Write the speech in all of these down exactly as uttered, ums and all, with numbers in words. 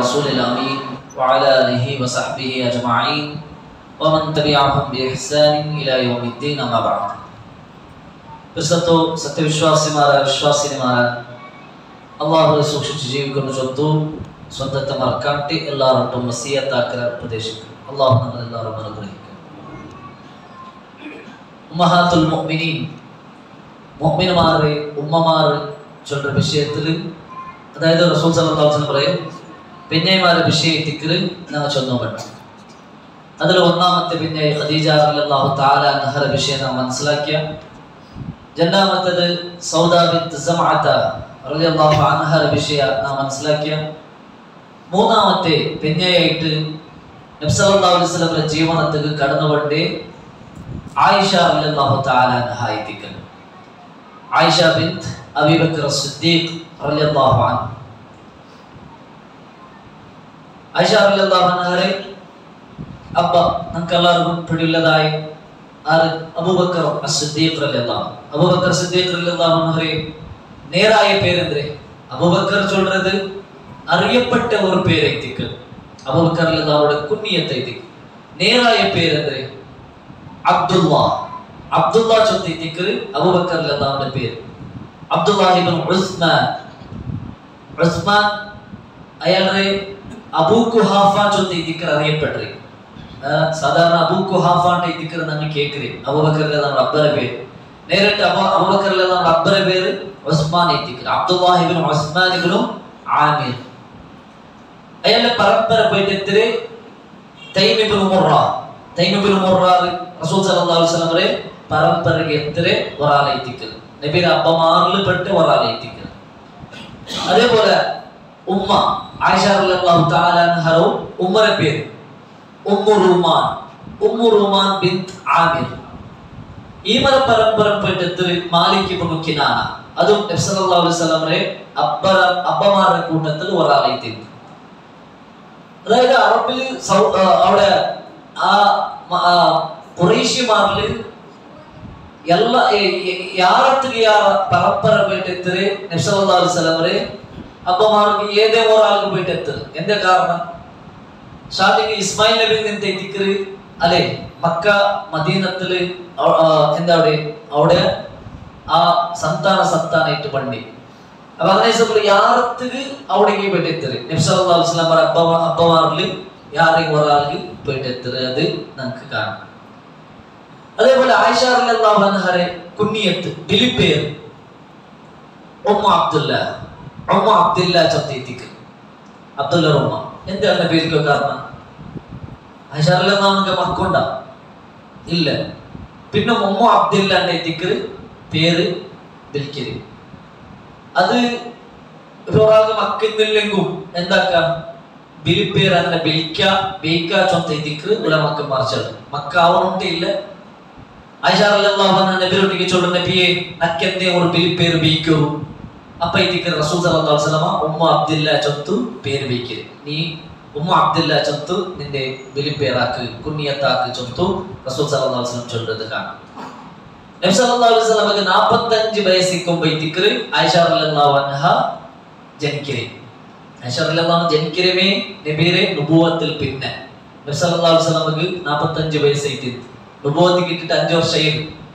رسول الأمين وعلى آله وصحبه أجمعين ومن تبعهم بإحسان إلى يوم الدين أما بعد. Bersatu സത്യവിശ്വാസിമാരായ വിശ്വാസിനിമാരായ അല്ലാഹുവെ സൂക്ഷിച്ച് ജീവിക്കുന്ന ചൊത്തു സ്വന്തത്തെ മറക്കാട്ടി എല്ലാവരും വസിയത്താക്കൽ ഉപദേശിക്കും. അല്ലാഹു നമ്മളെല്ലാവരും അനുഗ്രഹിക്കും. ഉമ്മഹാത്തുൽ മുഅ്മിനീൻ മുഅ്മിനുമാരെ ഉമ്മമാർ ചൊല്ലുന്ന വിഷയത്തിൽ അതായത് റസൂൽ സല്ലല്ലാഹു അലൈഹി വസല്ലം പറയും പിന്നെമാരെ വിഷയത്തിൽ ഞങ്ങൾ ചൊന്നുപെട്ടു. അതിൽ ഒന്നാമത്തെ പിന്നെ ഖദീജ റളിയല്ലാഹു തആല അൻഹയുടെ വിഷയം നാം മനസ്സിലാക്കിയ. രണ്ടാമത്തേത് സൗദ ബിൻത് സമഅത റളിയല്ലാഹു അൻഹയുടെ വിഷയം നാം മനസ്സിലാക്കിയ. മൂന്നാമത്തെ പിന്നെയായിട്ട് നബി സല്ലല്ലാഹു അലൈഹി വസല്ലമയുടെ ജീവിതത്തിൽ കടന്നുകൊണ്ടേ ആയിഷ റളിയല്ലാഹു തആല അൻഹ ആയിത്തിക്കൽ. ആയിഷ ബിൻത് അബീ ബക്കർ സിദ്ദീഖ് റളിയല്ലാഹു അൻഹ. ആയിഷ റളിയല്ലാഹു അൻഹയെ അബ്ബ നമുക്കെല്ലാവർക്കും പിടിയുള്ളതായി ആര് അബൂബക്കർ സിദ്ദീഖ് റളിയല്ലാഹു. അബൂബക്കർ സിദ്ദീഖ് റളിയല്ലാഹു അൻഹയെ നേരായ പേരെന്തേ അബൂബക്കർ ചൊല്ലുന്നത് അറിയപ്പെട്ട ഒരു പേരെത്തിക്ക്. അബൂബക്കർ റളിയല്ലാഹുയുടെ കുഞ്ഞിയത്തെ നേരായ പേരെന്തേ അബ്ദുല്ലാഹ്. അബ്ദുല്ലാഹ് ചൊല്ലിത്തിക്ക് അബൂബക്കർ റളിയല്ലാഹുവിന്റെ പേര് അബ്ദുല്ലാഹ് ഇബ്നു ഉസ്മാൻ. ഉസ്മാൻ അയാളുടെ അബൂ ഖുഹാഫ ചൊല്ലിത്തിക്ക് അറിയപ്പെട്ടത്. സാധാരണ അബൂ ഖുഹാഫാന്റെ ഇതിക്കർ നമ്മൾ കേൾക്കരുത്. അബൂബക്കറിലെ നമ്മുടെ അബ്ബറെ പേര് നേരിട്ട് അബൂ അബൂബക്കറിലെ നമ്മുടെ അബ്ബറെ പേര് ഉസ്മാൻ ഇതിക്കർ അബ്ദുല്ലാഹ് ഇബ്നു ഉസ്മാൻ ഇബ്നു ആമിർ. അയാളുടെ പരമ്പര പോയിട്ട് എത്ര തൈം ഇബ്നു മുറ. തൈം ഇബ്നു മുറ റസൂൽ സല്ലല്ലാഹു അലൈഹി വസല്ലമയുടെ പരമ്പരയ്ക്ക് എത്ര ഒരാളെ ഇതിക്കർ നബിയുടെ അബ്ബമാരിൽ പെട്ട് ഒരാളെ ഇതിക്കർ. അതേപോലെ ഉമ്മ ആയിഷ റളിയല്ലാഹു തആല അൻഹയുടെ ഉമ്മയുടെ പേര് ഉമ്മു റുമാൻ. ഉമ്മു റുമാൻ ബിൻത് ആമിർ. ഈ മര പരമ്പര പോയിട്ട് മാലിക് ഇബ്നു കിനാന. അതും നബി സല്ലല്ലാഹു അലൈഹി വസല്ലമയുടെ അബ്ബറ അബ്ബമാരുടെ കൂട്ടത്തിൽ ഒരാളെ എത്തി. അതായത് അറബിൽ അവിടെ ആ ഖുറൈശിമാരിൽ എല്ലാ യാറത്തിൽ യാ പരമ്പര പോയിട്ട് എത്തി നബി സല്ലല്ലാഹു അലൈഹി വസല്ലമയുടെ അബ്ബമാർക്ക് ഏതേ ഒരാൾക്ക് പോയിട്ട് എത്തി. എന്താ കാരണം? സ്റ്റാർട്ടിങ് ഇസ്മായിൽ നബിയിൽ നിന്ന് എത്തിക്കറ് അല്ലെ മക്ക മദീനത്തില് എന്താ അവിടെ അവിടെ ആ സന്താന സന്താനായിട്ട് പണ്ടി. അപ്പൊ അങ്ങനെ യാറത്തില് അവിടേക്ക് പോയിട്ട് എത്തറ് നബി സല്ലല്ലാഹു അലൈഹി വസല്ലം അബ്ബ അബ്ബമാരില് യാരെങ്കിലും ഒരാൾക്ക് പോയിട്ട് എത്തറ് അത് നമുക്ക് കാണാം. അതേപോലെ ആയിഷ റളിയല്ലാഹു അൻഹയുടെ കുഞ്ഞിയത്ത് ബിലിപ്പേര് ഉമ്മ അബ്ദുല്ല. ഉമ്മ അബ്ദുല്ല ചൊത്തിക്ക് അബ്ദുല്ല ഉമ്മ. എന്താണ് പേരിക്കോ കാരണം? ആയിഷ റളിയല്ലാഹു അൻഹ മക്കുണ്ട ഇല്ല. പിന്നെ ഉമ്മ അബ്ദുല്ലാന്റെ ഇതിക്കറ് പേര് ബിൽക്കിരി. അത് ഒരാൾക്ക് മക്കുന്നില്ലെങ്കും എന്താക്കാം ബിലിപ്പേര് അങ്ങനെ ബിൽക്ക ബീക്ക ചൊത്ത ഇതിക്ക് ഇവിടെ മക്ക മറിച്ചത് മക്ക ആവണോട്ടേ ഇല്ല. ആയിഷ റളിയല്ലാഹു അൻഹ നബിയോട്ടിക്ക് ചൊല്ലുന്ന നബിയെ നക്കെന്തേ ഒരു ബിലിപ്പേര് ബീക്കൂ. അപ്പൊ ഇതിക്ക് റസൂൽ സല്ലല്ലാഹു അലൈഹി വസല്ലമ ഉമ്മ അബ്ദുല്ല ചൊത്തു പേര് ബീക്കര്. നീ ഉമ്മ അബ്ദുല്ല ചൊത്തു നിന്റെ ബിലിപ്പേരാക്ക് കുഞ്ഞിയത്താക്ക് ചൊത്തു റസൂൽ സല്ലല്ലാഹു അലൈഹി വസല്ലം ചൊല്ലുന്നത് കാണാം. നബി സല്ലല്ലാഹു അലൈഹി വസല്ലമക്ക് നാൽപ്പത്തഞ്ച് വയസ്സിക്കുമ്പോ ഇതിക്ക് ആയിഷ റളിയല്ലാഹു അൻഹ ജനിക്കരെ. ആയിഷ റളിയല്ലാഹു അൻഹ ജനിക്കരമേ നബിയുടെ നുബുവത്തിൽ പിന്നെ നബി സല്ലല്ലാഹു അലൈഹി വസല്ലമക്ക് നാൽപ്പത്തഞ്ച് വയസ്സായിട്ട് നുബുവത്ത് കിട്ടിയിട്ട് അഞ്ചു വർഷമായി.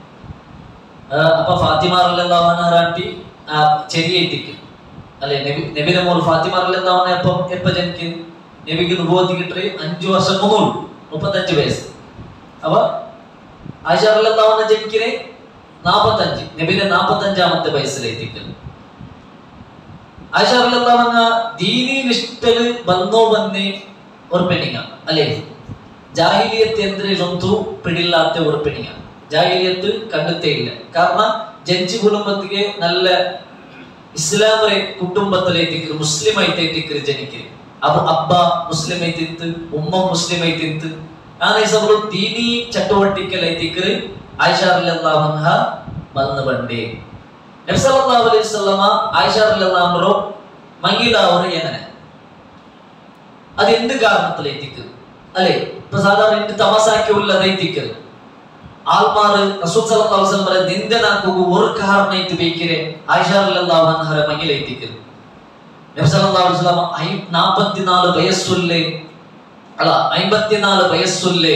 അപ്പൊ ഫാത്തിമ റളിയല്ലാഹു അൻഹ റാട്ടി ചെറിയ എത്തിക്കും അല്ലെ നബി നബിയുടെ മോൾ ഫാത്തിമ റളിയല്ലാഹു അൻഹ എപ്പം എപ്പ ജനിക്കും? നബിക്ക് നുബുവത്ത് കിട്ടി അഞ്ചു വർഷം മുതൽ മുപ്പത്തഞ്ച് വയസ്സ്. അപ്പൊ ആയിഷ റളിയല്ലാഹു അൻഹ ജനിക്കരെ നാപ്പത്തഞ്ച് നബിയുടെ നാപ്പത്തഞ്ചാമത്തെ വയസ്സിലെത്തിക്കും. ആയിഷ റളിയല്ലാഹു അൻഹ ദീനി നിഷ്ഠല് ബന്നോ ബന്നി ഒരു പെണ്ണിങ്ങ അല്ലേ. ജാഹിലിയത്ത് എന്തിനൊന്നും പിടിയില്ലാത്ത ഒരു പെണ്ണിങ്ങ. ജാഹിലിയത്ത് കണ്ടെത്തേ ഇല്ല. കാരണം ജനിച്ച കുടുംബത്തിക്ക് നല്ല ഇസ്ലാമിലെ കുടുംബത്തിലേക്ക് മുസ്ലിം ആയിട്ട് ജനിക്കര്. അപ്പൊ അബ്ബ മുസ്ലിം ആയിട്ട് ഉമ്മ മുസ്ലിം ആയിട്ട് അങ്ങനെ സബ് ദീനി ചട്ടുവട്ടിക്കലേക്ക് ആയിഷ റളിയല്ലാഹു അൻഹ വന്നു പണ്ടേ. നബി സല്ലല്ലാഹു അലൈഹി വസല്ലമ ആയിഷ റളിയല്ലാഹു അൻഹ മംഗിലാവറ് എങ്ങനെ അത് എന്ത് കാരണത്തിലേക്ക് അല്ലെ? ഇപ്പൊ സാധാരണ എന്ത് തമാസാക്കി ഉള്ളതേക്ക് ആൽമാറ് റസൂൽ സല്ലല്ലാഹു അലൈഹി വസല്ലം പറയ നിന്ദനാക്കുക ഒരു കാരണമായിട്ട് ബേക്കിരെ ആയിഷ റളിയല്ലാഹു അൻഹ മംഗിലെത്തിക്ക്. നബി സല്ലല്ലാഹു അലൈഹി വസല്ലം നാൽപ്പത്തിനാല് വയസ്സുള്ളേ അല്ല അമ്പത്തിനാല് വയസ്സുള്ളേ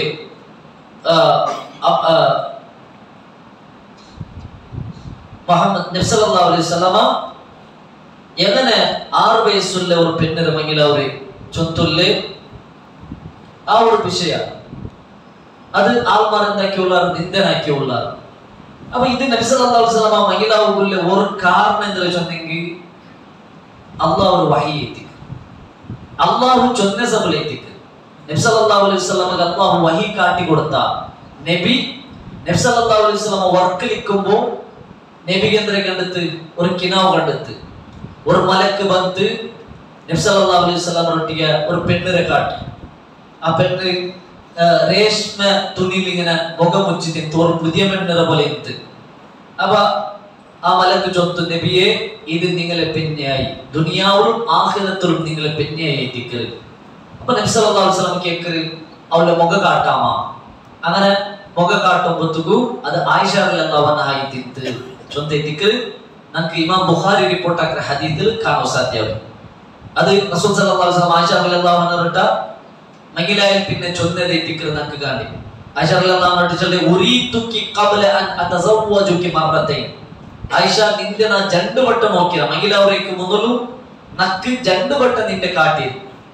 മുഹമ്മദ് നബി സല്ലല്ലാഹു അലൈഹി വസല്ലം എങ്ങനെ ആറ് വയസ്സുള്ള ഒരു പെണ്ണിന് മങ്ങില അവരെ ചൊത്തുള്ളേ ആ ഒരു വിഷയ അത് ആൾമാർ എന്താക്കിയുള്ളാർ നിന്ദനാക്കിയുള്ളാർ. അപ്പൊ ഇത് നബി സല്ലല്ലാഹു അലൈഹി വസല്ലം മങ്ങിലാവുള്ള ഒരു കാരണം എന്താ വെച്ചെങ്കിൽ അള്ളാഹു ഒരു വഹി എത്തിക്കും, അള്ളാഹു ചൊന്ന സബൽ എത്തിക്കും. നബി സല്ലല്ലാഹു അലൈഹി വസല്ലം അള്ളാഹു വഹി കാട്ടി കൊടുത്ത നബി നബി സല്ലല്ലാഹു അലൈഹി വസല്ലം വർക്കിലിക്കുമ്പോ നബി കേന്ദ്ര കണ്ടെത്ത് ഒരു കിനാവ് കണ്ടെത്ത് ഒരു മലക്ക് വന്ന് നബി സല്ലല്ലാഹു അലൈഹി വസല്ലം ഒട്ടിയ ഒരു പെണ്ണിനെ കാട്ടി. ആ പെണ്ണ് രേഷ്മ തുണിയിൽ ഇങ്ങനെ മുഖം മുച്ചിട്ട് ഒരു പുതിയ പെണ്ണിനെ പോലെ ഇട്ട്. അപ്പൊ ആ മലക്ക് ചൊത്തു നബിയെ ഇത് നിങ്ങളെ പെണ്ണയായി ദുനിയാവിലും ആഖിറത്തിലും നിങ്ങളെ പെണ്ണയായി എത്തിക്കരുത്. അപ്പൊ നബി സല്ലല്ലാഹു അലൈഹി വസല്ലം കേക്കര് അവളുടെ മുഖ കാട്ടാമാ. അങ്ങനെ മുഖ കാട്ടുമ്പോഴത്തേക്കും അത് ആയിഷ റളിയല്ലാഹു അൻഹ ആയിത്തിട്ട് ചൊന്ത എത്തിക്കര് നമുക്ക് ഇമാം ബുഖാരി റിപ്പോർട്ട് ആക്കുന്ന ഹദീസിൽ കാണാൻ സാധ്യമാകും. അത് റസൂൽ സല്ലല്ലാഹു അലൈഹി വസല്ലം ആയിഷ റളിയല്ലാഹു അൻഹ റിട്ട മങ്ങിലായിൽ പിന്നെ ചൊന്നത് എത്തിക്കര് നമുക്ക് കാണി. ആയിഷ റളിയല്ലാഹു അൻഹ ചൊല്ലെ ഉരീതുകി ഖബ്ല അൻ അതസവ്വജുകി മറത്തൈൻ. ആയിഷ നിന്റെ നാ രണ്ട് വട്ടം നോക്കിയ മങ്ങിലാവരേക്ക് മുതലു നക്ക് രണ്ട് വട്ടം നിന്റെ കാട്ടി.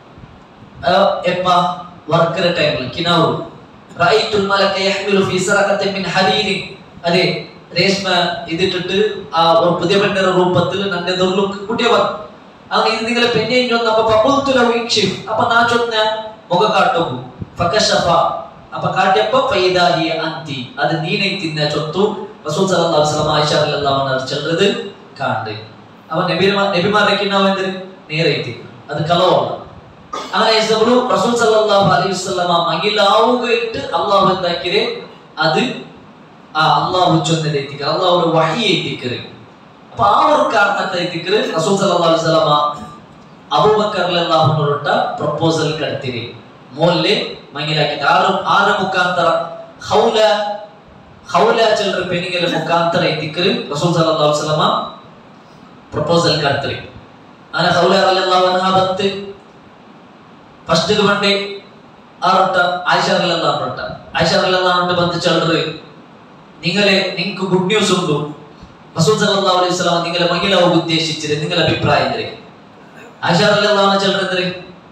എപ്പ വർക്കറ ടൈമിൽ കിനാവു റഅയ്തുൽ മലക യഹ്മിലു ഫീ സറഖത്തിൻ മിൻ ഹരീരി. അതെ രേഷ്മ ഇതിട്ടിട്ട് ആ ഒരു പുതിയ പെണ്ണിന്റെ രൂപത്തിൽ നന്റെ ദുർലു കുട്ടിയവർ അങ്ങനെ ഇത് നിങ്ങളെ പെണ്ണെ ചൊന്നപ്പോ ഫഖുൽതു ലഹു ഇക്ഷിഫ്. അപ്പൊ നാ ചൊന്ന മുഖ കാട്ടും ഫകശഫ. അപ്പൊ കാട്ടിയപ്പോ ഫൈദാ ഹിയ അൻതി അത് നീനെ തിന്ന ചൊത്തു. റസൂൽ സല്ലല്ലാഹു അലൈഹി വസല്ലം ആയിഷ റളിയല്ലാഹു അൻഹ ചൊല്ലുന്നത് കാണ്ട്. അപ്പൊ നബിമാർ നബിമാരൊക്കെ നാവെന്തര് നേരെ എത്തി അത് കളവല്ല. അങ്ങനെ റസൂൽ സല്ലല്ലാഹു അലൈഹി വസല്ലം മങ്ങിലാവുകയിട്ട് അല്ലാഹു എന്താക്കിരെ അത് ആ അല്ലാഹു ചൊന്നത് എത്തിക്കർ അല്ലാഹു ഒരു വഹി എത്തിക്കർ. അപ്പൊ ആ ഒരു കാരണത്തെ എത്തിക്കർ റസൂൽ സല്ലല്ലാഹു അലൈഹി വസല്ലം അബൂബക്കർ റളിയല്ലാഹു അൻഹുട്ട പ്രപ്പോസൽ കടത്തിരി മോlle മങ്ങിലാക്കി ആറ് ആറ് മുഖാന്തര ഖൗല ഖൗല ചൽര പെനിಗಲ ಮುಖಾಂತರ ಎತ್ತಿಕರ ರಸೂಲ್ ಸಲ್ಲಲ್ಲಾಹು ಅಲೈಹಿ ವಸಲ್ಲಮ ಪ್ರಪೋಸಲ್ ಕರ್ತ್ರಿ. ಅನ ഖൗല റളിയല്ലാഹു അൻഹ ബത്ത് ಫಸ್ಟ್ ಗೆ ಬಂಡೆ ಆರಟ ಆಯಿಷ റളിയല്ലാഹു അൻഹ ആയിഷ റളിയല്ലാഹു അൻഹ ಬಂದು ಚಲ್ರಿ നിങ്ങളെ നിങ്ങൾക്ക് ഗുഡ് ന്യൂസ് ഉണ്ട്. റസൂൽ സല്ലല്ലാഹു അലൈഹി വസല്ലം നിങ്ങളെ മങ്ങിലാവ് ഉദ്ദേശിച്ചിരെ നിങ്ങളെ അഭിപ്രായം എന്തേ? ആയിഷ റളിയല്ലാഹു അൻഹ ചൽറി എന്തേ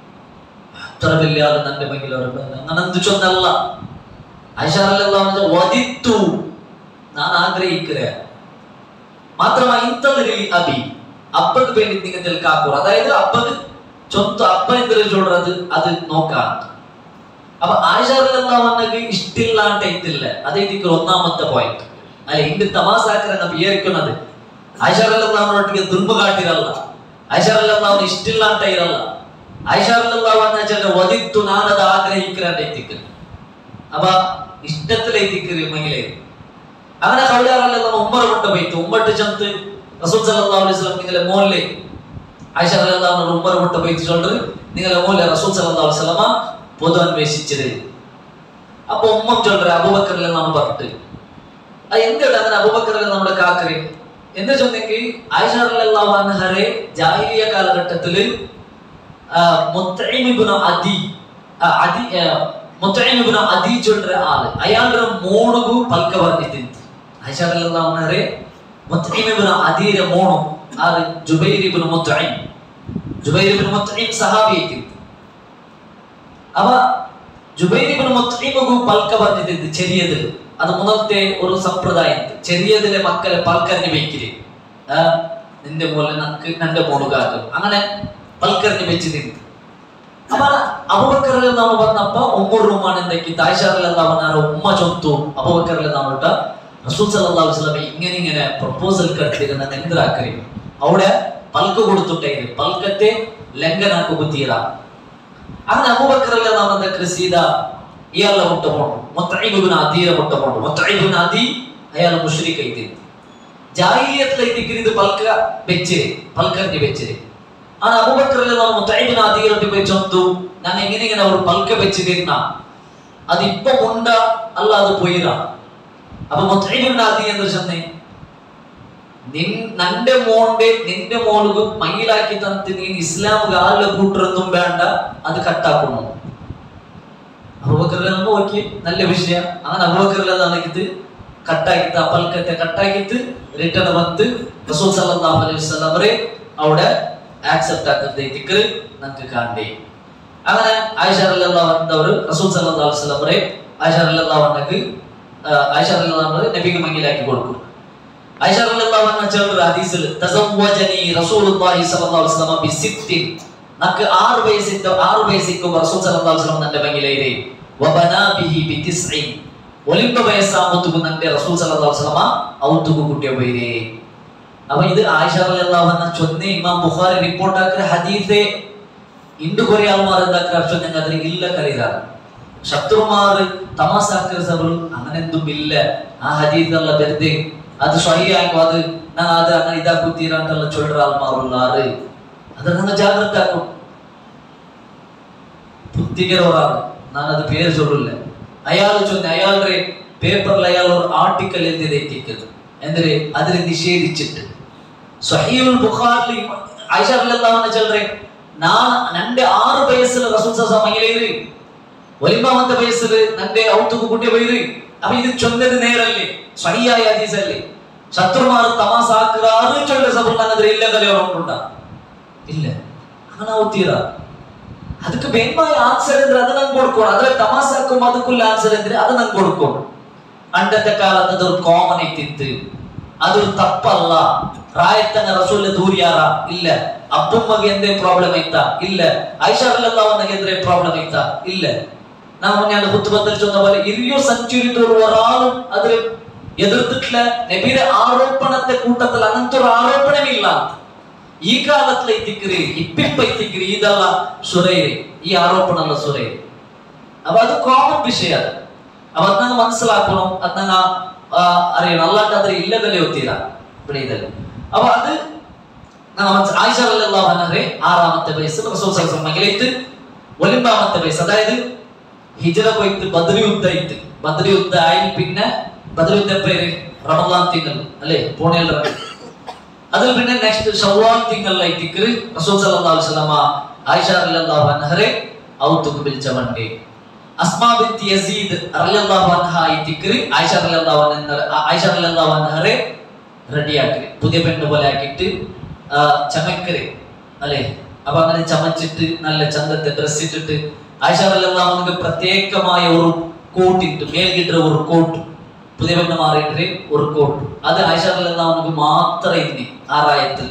തറബില്ലാതെ നന്റെ മങ്ങിലാവ് അങ്ങനെ എന്ത് ചൊന്നല്ല. ആയിഷ റളിയല്ലാഹു അൻഹ വദിത്തു ഞാൻ ആഗ്രഹിക്കുക മാത്രമായി ഇന്തലി അബി അബ്ബക്ക് വേണ്ടി നിങ്ങൾ കാക്കൂർ. അതായത് അബ്ബക്ക് ചൊന്ത അബ്ബ എന്തൊരു ചൊല്றது അത് നോക്കാൻ. അപ്പൊ ആയിഷ റളിയല്ലാഹു അൻഹക്ക് ഇഷ്ടില്ലാണ്ട് ഇല്ല. അതേ ഇതിക്ക് ഒന്നാമത്തെ പോയിന്റ് അല്ലെ ഇണ്ട് തമാസാക്കര എന്ന് വിചാരിക്കുന്നത്. ആയിഷ റളിയല്ലാഹു അൻഹക്ക് ദുൽമ കാട്ടിരല്ല, ആയിഷ റളിയല്ലാഹു അൻഹ ഇഷ്ടില്ലാണ്ട് ഇരല്ല. ആയിഷ റളിയല്ലാഹു അൻഹ ചൊല്ല വദിത്തു ഞാൻ അത് ആഗ്രഹിക്കലാണ്ട് എത്തിക്ക്. അപ്പൊ ഇഷ്ടത്തിലെത്തിക്ക് മങ്ങിലേ അങ്ങനെ ഖൗല റളിയല്ലാഹു അൻഹ ഉമ്മർ വിട്ട് പോയിട്ട് ഉമ്മട്ട് ചന്ത് റസൂൽ സല്ലല്ലാഹു അലൈഹി വസല്ലം നിങ്ങളെ മോല്ലേ ആയിഷ റളിയല്ലാഹു അൻഹ ഉമ്മർ വിട്ട് പോയിട്ട് ചൊല്ല് നിങ്ങളെ മോല്ലേ റസൂൽ സല്ലല്ലാഹു അലൈഹി വസല്ലം പൊതു അന്വേഷിച്ചത്. അപ്പൊ ഉമ്മ ചൊല്ലുற അബൂബക്കർ റളിയല്ലാഹു അൻഹു പറഞ്ഞിട്ട് അത് എന്താണ് അങ്ങനെ അബൂബക്കർ നമ്മുടെ കാക്കറി എന്താ ചൊന്നെങ്കിൽ ആയിഷ റളിയല്ലാഹു അൻഹയെ ജാഹിലിയ കാലഘട്ടത്തില് മുത്ഇം ഇബ്നു അദി അദി മുത്ഇം ഇബ്നു അദി ചൊല്ലുற ആള് അയാളുടെ മോണുകു പൽക്ക പറഞ്ഞിട്ടുണ്ട്. ആയിഷ റളിയല്ലാഹു അൻഹയെ മുത്ഇം ഇബ്നു അദിയുടെ മോണു ആറ് ജുബൈർ ഇബ്നു മുത്ഇം ജുബൈർ ഇബ്നു മുത്ഇം സഹാബിയായിട്ട്. അവ ജുബൈർ ഇബ്നു മുത്ഇമു പൽക്ക പറഞ്ഞിട്ടുണ്ട് ചെറിയത്. അത് മുന്നത്തെ ഒരു സമ്പ്രദായം ചെറിയതിലെ മക്കളെ പൽക്കറിഞ്ഞ് വെക്കില്ലേ നിന്റെ പോലെ നക്ക് നന്റെ മോണുകാക്കും അങ്ങനെ പൽക്കറിഞ്ഞ് വെച്ചിട്ടുണ്ട്. അപ്പൊ അബൂബക്കർ റളിയല്ലാഹു അൻഹു പറഞ്ഞപ്പോ ഉമ്മർ റൂമാണ് എന്തൊക്കെ ആയിഷ റളിയല്ലാഹു അൻഹ ഉമ്മ ചൊന്തു അബൂബക്കർ റളിയല്ലാഹു അൻഹു റസൂൽ സല്ലല്ലാഹു അലൈഹി വസല്ലം ഇങ്ങനെ ഇങ്ങനെ പ്രപ്പോസൽ കടത്തിരുന്ന എന്താക്കറി അവിടെ പൽക്ക് കൊടുത്തുട്ടേ പൽക്കത്തെ ലംഘനാക്കു ബുദ്ധിയില. അങ്ങനെ അബൂബക്കർ റളിയല്ലാഹു അൻഹു കൃസീദ ഇയാളെ മുട്ട പോണു മുത്ഇം ഇബ്നു അദീയെ മുട്ട പോണു. മുത്ഇം ഇബ്നു അദി അയാൾ മുശ്രിക് ആയിട്ട് ജാഹിലിയത്തിലേക്ക് ഇത് പൽക്ക വെച്ചിരെ പൽക്കറിഞ്ഞ് വെച്ചിരെ. ആ അബൂബക്കർ റളിയല്ലാഹു അൻഹു മുത്ഇം ഇബ്നു അദിയോട് പോയി ചൊന്തു ഞാൻ എങ്ങനെ ഇങ്ങനെ ഒരു പൽക്ക വെച്ച് തരുന്ന അതിപ്പോ ഉണ്ട അല്ല അത് പോയിരാ. അപ്പൊ മുത്ഇം ഇബ്നു അദി എന്ന് ചൊന്നേ നിൻ നന്റെ മോന്റെ നിന്റെ മോൾക്ക് മയിലാക്കി തന്നിട്ട് നീ ഇസ്ലാം കാലിലെ കൂട്ടറൊന്നും വേണ്ട, അത് കട്ടാക്കുന്നു. അബൂബക്കറിനെ നോക്കി നല്ല വിഷയം. അങ്ങനെ അബൂബക്കറിലതാണിത് കട്ടാക്കിട്ട് അപ്പൽക്കത്തെ കട്ടാക്കിട്ട് റിട്ടേൺ വന്ന് റസൂൽ സല്ലല്ലാഹു അലൈഹി വസല്ലം അവരെ അവിടെ ആക്സെപ്റ്റ് ആക്കുന്നതിക്ക് നമുക്ക് കാണണ്ടേ. അങ്ങനെ ആയിഷ റളിയല്ലാഹു അൻഹ അവർ റസൂൽ സല്ലല്ലാഹു അലൈഹി വസല്ലം അവരെ ആയിഷ റളിയല്ലാഹു അൻഹക്ക് ആയിഷ റളിയല്ലാഹു അൻഹ നബിക്ക് മംഗലാക്കി കൊടുക്കും. ആയിഷ റളിയല്ലാഹു അൻഹ ചെറുത് ഹദീസിൽ തസവ്വജനി റസൂലുള്ളാഹി സ്വല്ലല്ലാഹു അലൈഹി വസല്ലം ബിസിത്തിൻ, നമുക്ക് ആറ് വയസ്സിന്റെ ആറ് വയസ്സിക്ക് റസൂൽ സല്ലല്ലാഹു അലൈഹി വസല്ലം തന്റെ മംഗലയിലെ വബനാ ബിഹി ബിതിസ്ഇൻ, ഒലിമ്പ വയസ്സാകുമ്പോൾ തന്റെ റസൂൽ സല്ലല്ലാഹു അലൈഹി വസല്ലം ഔതുകു കുട്ടിയെ പോയിരേ. അപ്പൊ ഇത് ആയിഷ റളിയല്ലാഹു അൻഹ ചൊന്നെ ഇമാം ബുഖാരി റിപ്പോർട്ട് ആക്കിയ ഹദീസേ. ഇണ്ട് കുറെ ആൾമാർ എന്താക്കാ ഞങ്ങൾ അതിന് ഇല്ല കരീതാണ് ശത്രുമാർ തമാസാക്കിയ സബൽ അങ്ങനെ എന്തും ഇല്ല. ആ ഹദീസല്ല വെറുതെ അത് സ്വഹിയാക്കും, അത് ഞാൻ അത് അങ്ങനെ ഇതാക്കും തീരാണ്ടെല്ല ചൊല്ലുற ആൾമാറുള്ളാറ്. അത് നിങ്ങൾ ജാഗ്രത ആക്കും. പുത്തികര ഒരാള് ഞാനത് പേര് ചൊല്ലില്ല. അയാൾ ചൊന്നെ അയാളുടെ പേപ്പറിൽ അയാൾ ഒരു ആർട്ടിക്കൽ എഴുതിയത് എന്തിന് അതിനെ നിഷേധിച്ചിട്ട് സ്വഹീഹുൽ ബുഖാരിൽ ആയിഷ റളിയല്ലാഹു അൻഹ ചൊല്ലുറേ ನಾನು ನಂಡೆ ಆರು ವಯಸ್ಸಲ್ಲಿ ರಸೂಲ್ ಸಲ್ಲಲ್ಲಾಹು ಅಲೈಹಿ ವಸಲ್ಲಂ ಮೈಲಿರಿ ಒಲಿಮಾವಂತ ವಯಸ್ಸಲ್ಲಿ ನಂಡೆ ಔತುಕು ಕುಟ್ಟಿ ಬೈರಿ. ಅವ ಇದು ಚೊಂದದ ನೇರಲ್ಲಿ ಸ್ವಹಿಯಾಯ ಹದೀಸಲ್ಲಿ ಶತ್ರುಮಾರು ತಮಾಸ ಹಾಕರಾರು ಚೊಲ್ಲ ಸಬಲ್ ನನ್ನದ್ರೆ ಇಲ್ಲ ಕಲಿಯೋರು ಉಂಟುಂಟ ಇಲ್ಲ അങ്ങനെ ഔത്തീര ಅದಕ್ಕೆ ಬೇನ್ಮಾಯ ಆನ್ಸರ್ ಅಂದ್ರೆ ಅದು ನಂಗೆ ಕೊಡ್ಕೋಣ. ಅದ್ರ ತಮಾಸ ಹಾಕೋ ಅದಕ್ಕುಲ್ಲ ಆನ್ಸರ್ ಅಂದ್ರೆ ಅದು ನಂಗೆ ಕೊಡ್ಕೋಣ. ಅಂಡത്തെ കാലത്ത് അതൊരു കോമൺ ഇത്തിത്ത്, അതൊരു തപ്പല്ല. പ്രായത്തന്നെ റസൂലിന്റെ ദൂരിയാറ ഇല്ല. അബ്ബുമ്മക്ക് എന്തേ പ്രോബ്ലം ആയിത്താ ഇല്ല. ആയിഷ റളിയല്ലാഹു അൻഹ എന്തേ പ്രോബ്ലം ആയിത്താ ഇല്ല. നാം ഞാൻ ഖുത്ബത്തിൽ ചൊന്ന പോലെ ഇരുപത് സെഞ്ചുറിയുടെ ഒരാളും അതിൽ എതിർത്തിട്ടില്ല. നബിയുടെ ആരോപണത്തെ കൂട്ടത്തിൽ അങ്ങനത്തെ ഒരു ആരോപണമില്ല. ഈ കാലത്തിലെ ഇത്തിക്കറി ഇപ്പിപ്പ ഇത്തിക്കറി ഇതല്ല സുരൈരി, ഈ ആരോപണമല്ല സുരൈരി. അപ്പൊ അത് കോമൺ വിഷയം. അപ്പൊ അതങ്ങ് മനസ്സിലാക്കണം, അതങ്ങ് അറിയണം. അല്ലാണ്ട് അതിൽ ഇല്ലതല്ലേ ഒത്തിര ഇവിടെ ഇതല്ലേ. അപ്പൊ അത് ആയിഷ റളിയല്ലാഹു അൻഹയെ ആറാമത്തെ വയസ്സിൽ റസൂൽ സല്ലല്ലാഹു അലൈഹി വസല്ലം മംഗലയിട്ട് ഒലിമ്പാമത്തെ വയസ്സ്, അതായത് ഹിജ്റ പോയിട്ട് ബദ്ർ യുദ്ധമായിട്ട് ബദ്ർ യുദ്ധമായി. പിന്നെ ബദ്ർ യുദ്ധ പേര് റമളാൻ തിങ്കൾ അല്ലേ പൂണേൽ. അതിൽ പിന്നെ നെക്സ്റ്റ് ശവ്വാൽ തിങ്കളിലേക്ക് റസൂൽ സല്ലല്ലാഹു അലൈഹി വസല്ലം ആയിഷ റളിയല്ലാഹു അൻഹയെ ഔതുകു വിളിച്ച വണ്ടി അസ്മാ ബിൻത് യസീദ് റളിയല്ലാഹു അൻഹ ഇത്തിക്ക് ആയിഷ റളിയല്ലാഹു അൻഹ ആയിഷ റളിയല്ലാഹു അൻഹയെ റെഡിയാക്കി പുതിയ പെണ്ണ് പോലെ ആക്കിയിട്ട് ചമക്കര് അല്ലേ. അപ്പൊ അങ്ങനെ ചമച്ചിട്ട് നല്ല ചന്തത്തെ ഡ്രസ് ഇട്ടിട്ട് ആയിഷ റളിയല്ലാഹു അൻഹ പ്രത്യേകമായ ഒരു കോട്ടിട്ട് മേൽകിട്ട ഒരു കോട്ട് പുതിയ പെണ്ണ് മാറിയിട്ട് ഒരു കോട്ട് അത് ആയിഷ റളിയല്ലാഹു അൻഹ മാത്രമേ ഇന്ന് ആറായത്തിൽ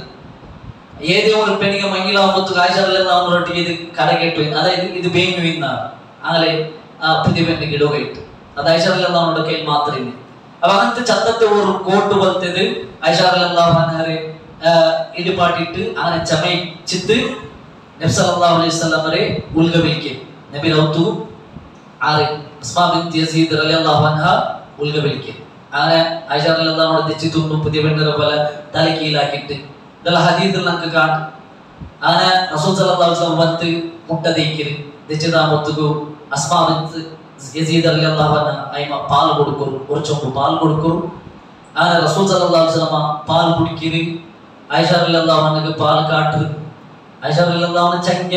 ഏതോ ഒരു പെണ്ണിಗೆ മങ്ങിലാവുമ്പോൾ ആയിഷ റളിയല്ലാഹു അൻഹ ഒട്ടിಗೆ ഇത് കട കേട്ടു. അതായത് ഇത് വേങ്ങു ഇന്നാണ് അങ്ങനെ പുതിയ പെണ്ണിಗೆ ഇടുകയിട്ട് അത് ആയിഷ റളിയല്ലാഹു അൻഹയുടെ കയ്യിൽ മാത്രമേ ഇന്ന്. അപ്പൊ അങ്ങനത്തെ ചന്തത്തെ ഒരു കോട്ട് പോലത്തേത് ആയിഷ റളിയല്ലാഹു അൻഹയെ ഇടിപാട്ടിട്ട് അങ്ങനെ ചമയിച്ചിട്ട് നബി സല്ലല്ലാഹു അലൈഹി വസല്ലം വരെ ഉൽഗവിൽക്ക് നബി റൗതു ആറ് അസ്മാ ബിൻത് യസീദ് റളിയല്ലാഹു അൻഹ ഉൽഗവിൽക്ക് അങ്ങനെ ആയിഷ റളിയല്ലാഹു അൻഹ തെച്ചിട്ടുണ്ടു പുതിയ പെണ്ണിനെ പോലെ തലക്കീലാക്കിയിട്ട് ഇതെല്ലാം ഹദീസിൽ നമുക്ക് കാണും. അങ്ങനെ റസൂൽ സല്ലല്ലാഹു അലൈഹി വസല്ലം വന്ന് മുട്ട തേക്കിര് തെച്ചിതാമത്തുകു അസ്മാ ബിൻത് യസീദ് റളിയല്ലാഹു അൻഹ അയിമ പാൽ കൊടുക്കും, ഒരു ചൊമ്പ് പാൽ കൊടുക്കും. അങ്ങനെ റസൂൽ സല്ലല്ലാഹു അലൈഹി വസല്ലം പാൽ കുടിക്കിര് ആയിഷ റളിയല്ലാഹു അൻഹക്ക് പാൽ കാട്ട്. ആയിഷ റളിയല്ലാഹു അൻഹ ചങ്ക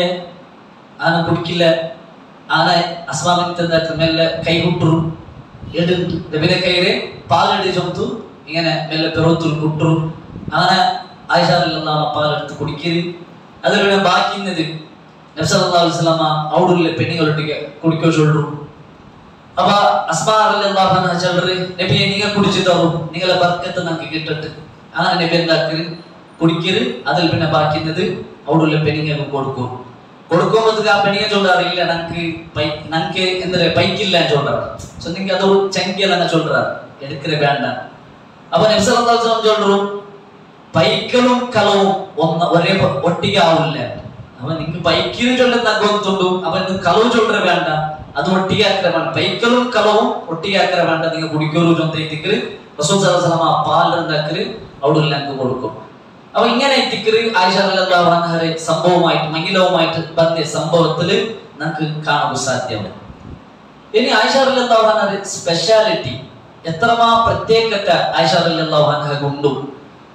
ആന കുടിക്കില്ല. അങ്ങനെ അസ്മാ ബിൻത് മെല്ലെ കൈ കുട്ടു എടു നബിയുടെ കയ്യില് പാലെടുത്ത് ചൊമ്പു ഇങ്ങനെ മെല്ലെ പെറുത്തു കുട്ടു. അങ്ങനെ ആയിഷ റളിയല്ലാഹു അൻഹ പാലെടുത്ത് കുടിക്കര്. അതിലൂടെ ബാക്കിന്നത് നബി സല്ലല്ലാഹു അലൈഹി വസല്ലം ഔടുള്ള പെണ്ണുകളൊട്ടിക്ക് കുടിക്കോ ചൊല്ലു. അപ്പൊ അസ്മാ റളിയല്ലാഹു അൻഹ ചൊല്ലറ് നബിയെ നിങ്ങൾ കുടിച്ചു തരും, നിങ്ങളെ ബർക്കത്ത് നമുക്ക് കിട്ടട്ടെ. അങ്ങനെ നബി എന്താക്കര് കുടിക്കര്. അതിൽ പിന്നെ ബാക്കിയത് ഔടുള്ള പെണ്ണുങ്ങൾക്ക് കൊടുക്കും. കൊടുക്കുമ്പോഴത്തേക്ക് ആ പെണ്ണിಗೆ ചൊല്ലാറ് ഇല്ല നമുക്ക് പൈ നമുക്ക് എന്താ പൈക്കില്ല ചൊല്ലാറ്. സോ നിങ്ങൾക്ക് അതൊരു ചങ്കിയല്ല ചൊല്ലാറ് എടുക്കല് വേണ്ട. അപ്പൊ നബി സല്ലല്ലാഹു അലൈഹി വസല്ലം ചൊല്ലു പൈക്കലും കലവും ഒന്ന് ഒരേ ഒട്ടിക ആവില്ല. അപ്പൊ നിങ്ങൾക്ക് പൈക്കിലും ചൊല്ലുന്ന ഗോത്തുണ്ടു, അപ്പൊ നിങ്ങൾക്ക് കലവ് ചൊല്ലറ വേണ്ട, അത് ഒട്ടിയാക്കര വേണ്ട. പൈക്കലും കലവും ഒട്ടിയാക്കര വേണ്ട, നിങ്ങൾ കുടിക്കോളൂ ചൊന്തേക്ക് റസൂൽ സല്ലല്ലാഹു അലൈഹി വസല്ലം പാൽ ഉണ്ടാക്കല് അവിടെ ഞങ്ങൾക്ക് കൊടുക്കും. അപ്പൊ ഇങ്ങനെ എത്തിക്കല് ആയിഷ റളിയല്ലാഹു അൻഹയെ സംഭവമായിട്ട് മംഗലവുമായിട്ട് ബന്ധ സംഭവത്തില് നമുക്ക് കാണാൻ സാധ്യമാണ്. ഇനി ആയിഷ റളിയല്ലാഹു അൻഹയുടെ സ്പെഷ്യാലിറ്റി എത്രമാ പ്രത്യേകത ആയിഷ റളിയല്ലാഹു അൻഹ കൊണ്ടു.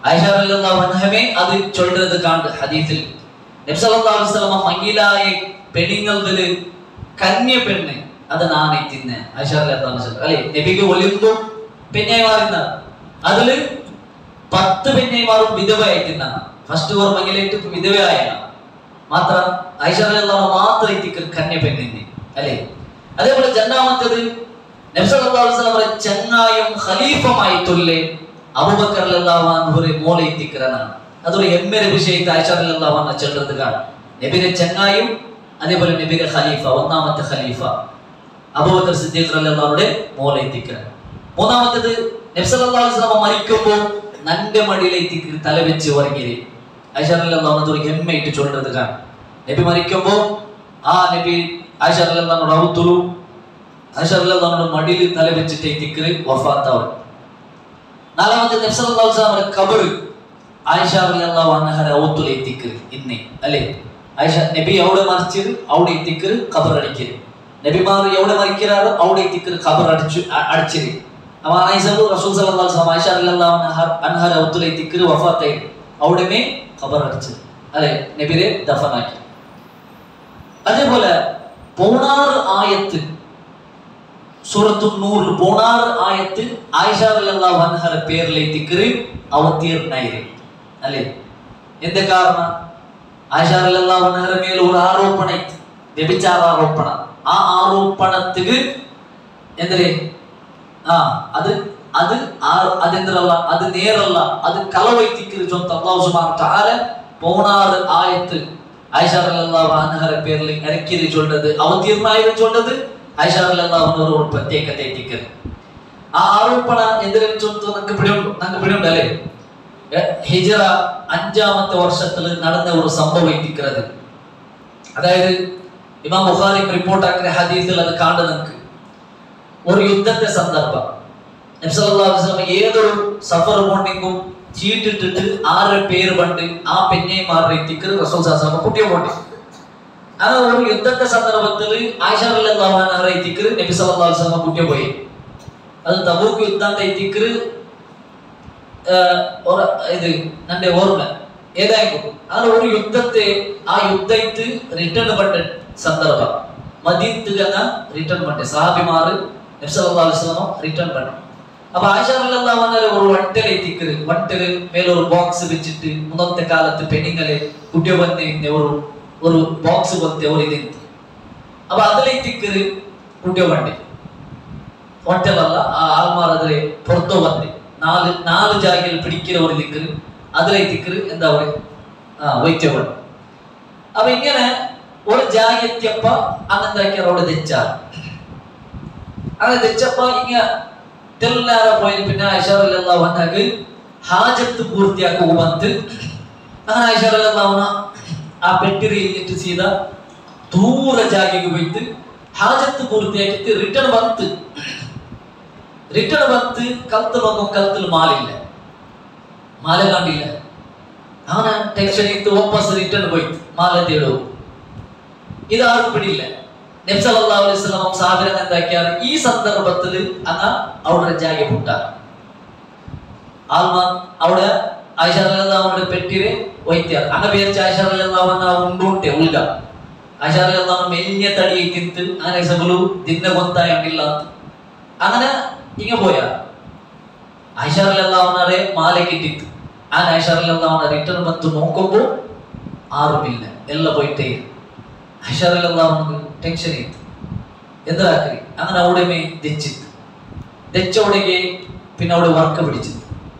ஆயிஷா ரலியல்லாஹு அன்ஹமே அது சொல்றது காண்டு ஹதீஸில் நபி ஸல்லல்லாஹு அலைஹி வஸல்லம் மங்கிலாயை பெண்ணிங்கள்தில் கன்னிய பெண்ணை അത് നാണി തിന്നെ ആയിഷ റളിയല്ലാഹു അൻഹ അല്ലേ നബിക്ക് ഒലിമ്പും പെണ്ണൈമാരുന്നാണ് അതിൽ പത്ത് പെണ്ണൈമാരും വിധവയായി തിന്നാണ് ഫസ്റ്റ് ഓർ മങ്ങിലേറ്റ് വിധവയായാണ് മാത്രം ആയിഷ റളിയല്ലാഹു അൻഹ മാത്രം ഇത്തിക്ക് കന്യ പെണ്ണിനെ അല്ലേ അതേപോലെ രണ്ടാമത്തേത് നബി സല്ലല്ലാഹു അലൈഹി വസല്ലം ചങ്ങായും ഖലീഫമായിട്ടുള്ളേ അബൂബക്കർ റളിയല്ലാഹു അൻഹുരെ മോളെ ഇത്തിക്കറാണ് അതൊരു എമ്മരെ വിഷയത്തെ ആയിഷ റളിയല്ലാഹു അൻഹ ചൊല്ലുന്നത് കാണാം നബിയുടെ ചങ്ങായും അതേപോലെ നബിയുടെ ഖലീഫ ഒന്നാമത്തെ ഖലീഫ അബൂബക്കർ സിദ്ദീഖ് റളിയല്ലാഹു അൻഹുടെ മോളെ ഇത്തിക്കറാണ് മൂന്നാമത്തേത് നബി സല്ലല്ലാഹു അലൈഹി വസല്ലം മരിക്കുമ്പോൾ നന്റെ മടിയിലേക്ക് തല വെച്ച് ഉറങ്ങിയത് ആയിഷ റളിയല്ലാഹു അൻഹ ഒരു എമ്മയിട്ട് ചൊല്ലുന്നത് കാണാം നബി മരിക്കുമ്പോൾ ആ നബി ആയിഷ റളിയല്ലാഹു അൻഹ റൗത്തുലു ആയിഷ റളിയല്ലാഹു അൻഹ മടിയിൽ തല വെച്ചിട്ട് ഇത്തിക്കറ് വഫാത്താവും നാലാമത്തെ നബി സല്ലല്ലാഹു അലൈഹി വസല്ലം ഖബർ ആയിഷ റളിയല്ലാഹു അൻഹ റൗത്തുലു ഇത്തിക്കറ് ഇന്നേ അല്ലേ ആയിഷ നബി അവിടെ മരിച്ചത് അവിടെ ഇത്തിക്കറ് ഖബർ അടിക്കല് നബിമാർ എവിടെ മരിക്കാറോ അവിടെ ഇത്തിക്കറ് ഖബർ അടിച്ചു അടിച്ചത് അവ ആയിഷ റസൂൽ സല്ലല്ലാഹു അലൈഹി വസല്ലം ആയിഷ റളിയല്ലാഹു അൻഹ റൗത്തുലു ഇത്തിക്കറ് വഫാത്തായി അവിടെമേ ഖബർ അടിച്ചത് അല്ലേ നബിയെ ദഫനാക്കി അതേപോലെ പതിനാറ് ആയത്ത് സൂറത്തുൻ നൂർ പതിനാറ് ആയത്ത് ആയിഷ റളിയല്ലാഹു അൻഹയുടെ പേരിലെ ദിക്റ് അവതീർണായി അല്ലേ എന്ത് കാരണം ആയിഷ റളിയല്ലാഹു അൻഹയുടെ മേൽ ഒരു ആരോപണ വ്യഭിചാര ആരോപണ ആ ആരോപണത്തിന് എന്തേ ആ അത് അത് അതെന്തല്ല അത് നേരല്ല അത് കളവൈത്തിക്ക് ചൊന്ന അല്ലാഹു സുബ്ഹാനഹു വ തആല പതിനാറ് ആയത്ത് ആയിഷ റളിയല്ലാഹു അൻഹയുടെ പേരിൽ ഇറക്കിയത് ചൊല്ലുന്നത് അവതീർണായി ചൊല്ലുന്നത് ആയിഷ റളിയല്ലാഹു അൻഹ ഒരു പ്രത്യേകത എത്തിക്കൽ ആ ആരോപണ എന്തിനും ചൊന്നു നമുക്ക് പിടിയുണ്ട് നമുക്ക് പിടിയുണ്ട് അല്ലേ ഹിജ്റ അഞ്ചാമത്തെ വർഷത്തിൽ നടന്ന ഒരു സംഭവം എത്തിക്കുന്നത് അതായത് ഇമാം ബുഖാരി റിപ്പോർട്ട് ആക്കിയ ഹദീസിൽ അത് കാണു നമുക്ക് ഒരു യുദ്ധത്തെ സന്ദർഭം നബി സല്ലല്ലാഹു അലൈഹി വസല്ലം ഏതൊരു സഫർ പോണ്ടെങ്കിലും ചീട്ടിട്ടിട്ട് ആറ് പേര് പണ്ട് ആ പെണ്ണൈമാരുടെ ദിക്ർ റസൂൽ സല്ലല്ലാഹു അലൈഹി വസല്ലം കുട്ടിയെ പോട്ടെ അങ്ങനെ ഒരു യുദ്ധത്തെ സന്ദർഭത്തിൽ ആയിഷ റളിയല്ലാഹു അൻഹയുടെ ദിക്ർ നബി സല്ലല്ലാഹു അലൈഹി വസല്ലം കുട്ടിയെ പോയി അത് തബൂക്ക് യുദ്ധത്തെ ദിക്ർ ഇത് നന്റെ ഓർമ്മ ഏതായിരിക്കും അങ്ങനെ ഒരു യുദ്ധത്തെ ആ യുദ്ധത്ത് റിട്ടേൺ പണ്ട സന്ദർഭം മദീനത്ത് റിട്ടേൺ പണ്ടേ സഹാബിമാർ നബി സല്ലല്ലാഹു അലൈഹി വസല്ലം റിട്ടേൺ പണ്ട അപ്പൊ ആയിഷ റളിയല്ലാഹു അൻഹ ഒരു വട്ടലെ തിക്കറ് വട്ടല് മേലെ ഒരു ബോക്സ് വെച്ചിട്ട് മുന്നത്തെ കാലത്ത് പെണ്ണുങ്ങളെ കുട്ടിയെ വന്ന് ഒരു ഒരു ബോക്സ് പോലത്തെ ഒരു ഇത് അപ്പൊ അതിലെ തിക്കറ് കുട്ടിയെ വണ്ടി വട്ടലല്ല ആ ആൾമാർ അതിലെ പുറത്തോ വന്ന് നാല് നാല് ജാഗയിൽ പിടിക്കുന്ന ഒരു തിക്കറ് അതിലെ തിക്കറ് എന്താ പറയുക ആ വൈറ്റ് വണ്ടി അപ്പൊ ഇങ്ങനെ ഒരു ജാഗ എത്തിയപ്പ അങ്ങനത്തെ അവിടെ തെച്ചാൽ അങ്ങനെ തെച്ചപ്പ ഇങ്ങനെ തെല്ലാതെ പോയി പിന്നെ ആയിഷ റളിയല്ലാഹു അൻഹക്ക് ഹാജത്ത് പൂർത്തിയാക്കുക വന്ന് അങ്ങനെ ആയിഷ റളിയല്ലാഹു അൻഹ ആ പെട്ടിരി ഇന്നിട്ട് സീത ദൂര ജാഗയ്ക്ക് പോയിട്ട് ഹാജത്ത് പൂർത്തിയാക്കിയിട്ട് റിട്ടേൺ വന്ന് റിട്ടേൺ വന്ന് കലത്ത് നോക്കും കലത്തിൽ മാലില്ല മാല കണ്ടില്ല അങ്ങനെ ടെൻഷൻ ഇട്ട് വാപ്പസ് റിട്ടേൺ പോയി മാല തേടും ഇതാർക്കും പിടിയില്ല നബി സല്ലല്ലാഹു അലൈഹി വസല്ലം സാധനം എന്താക്കിയാണ് ഈ സന്ദർഭത്തിൽ അങ്ങ് അവിടെ ജാഗ പൊട്ടാറ് ആൽമാ അവിടെ ആയിഷ റളിയല്ലാഹു അൻഹയുടെ പെട്ടിരെ വൈദ്യാർ അങ്ങനെ വിചാരിച്ച ആയിഷ റളിയല്ലാഹു അൻഹ ഉണ്ടുണ്ടെ ഉൾക ആയിഷ റളിയല്ലാഹു അൻഹ മെലിഞ്ഞ തടി തിന്ത് അങ്ങനെ സബലു ദിന്ന കൊന്തായിട്ടില്ല അങ്ങനെ ഇങ്ങ പോയ ആയിഷ റളിയല്ലാഹു അൻഹയെ മാല കിട്ടിത്ത് ആ ആയിഷ റളിയല്ലാഹു അൻഹ റിട്ടേൺ വന്ന് നോക്കുമ്പോൾ ആരുമില്ല എല്ലാം പോയിട്ടേ ആയിഷ റളിയല്ലാഹു അൻഹ ടെൻഷൻ ഇತ್ತು എന്താക്കി അങ്ങനെ അവിടെ മേ തെച്ചിತ್ತು തെച്ചോടെಗೆ പിന്നെ അവിടെ വർക്ക് പിടിച്ചിತ್ತು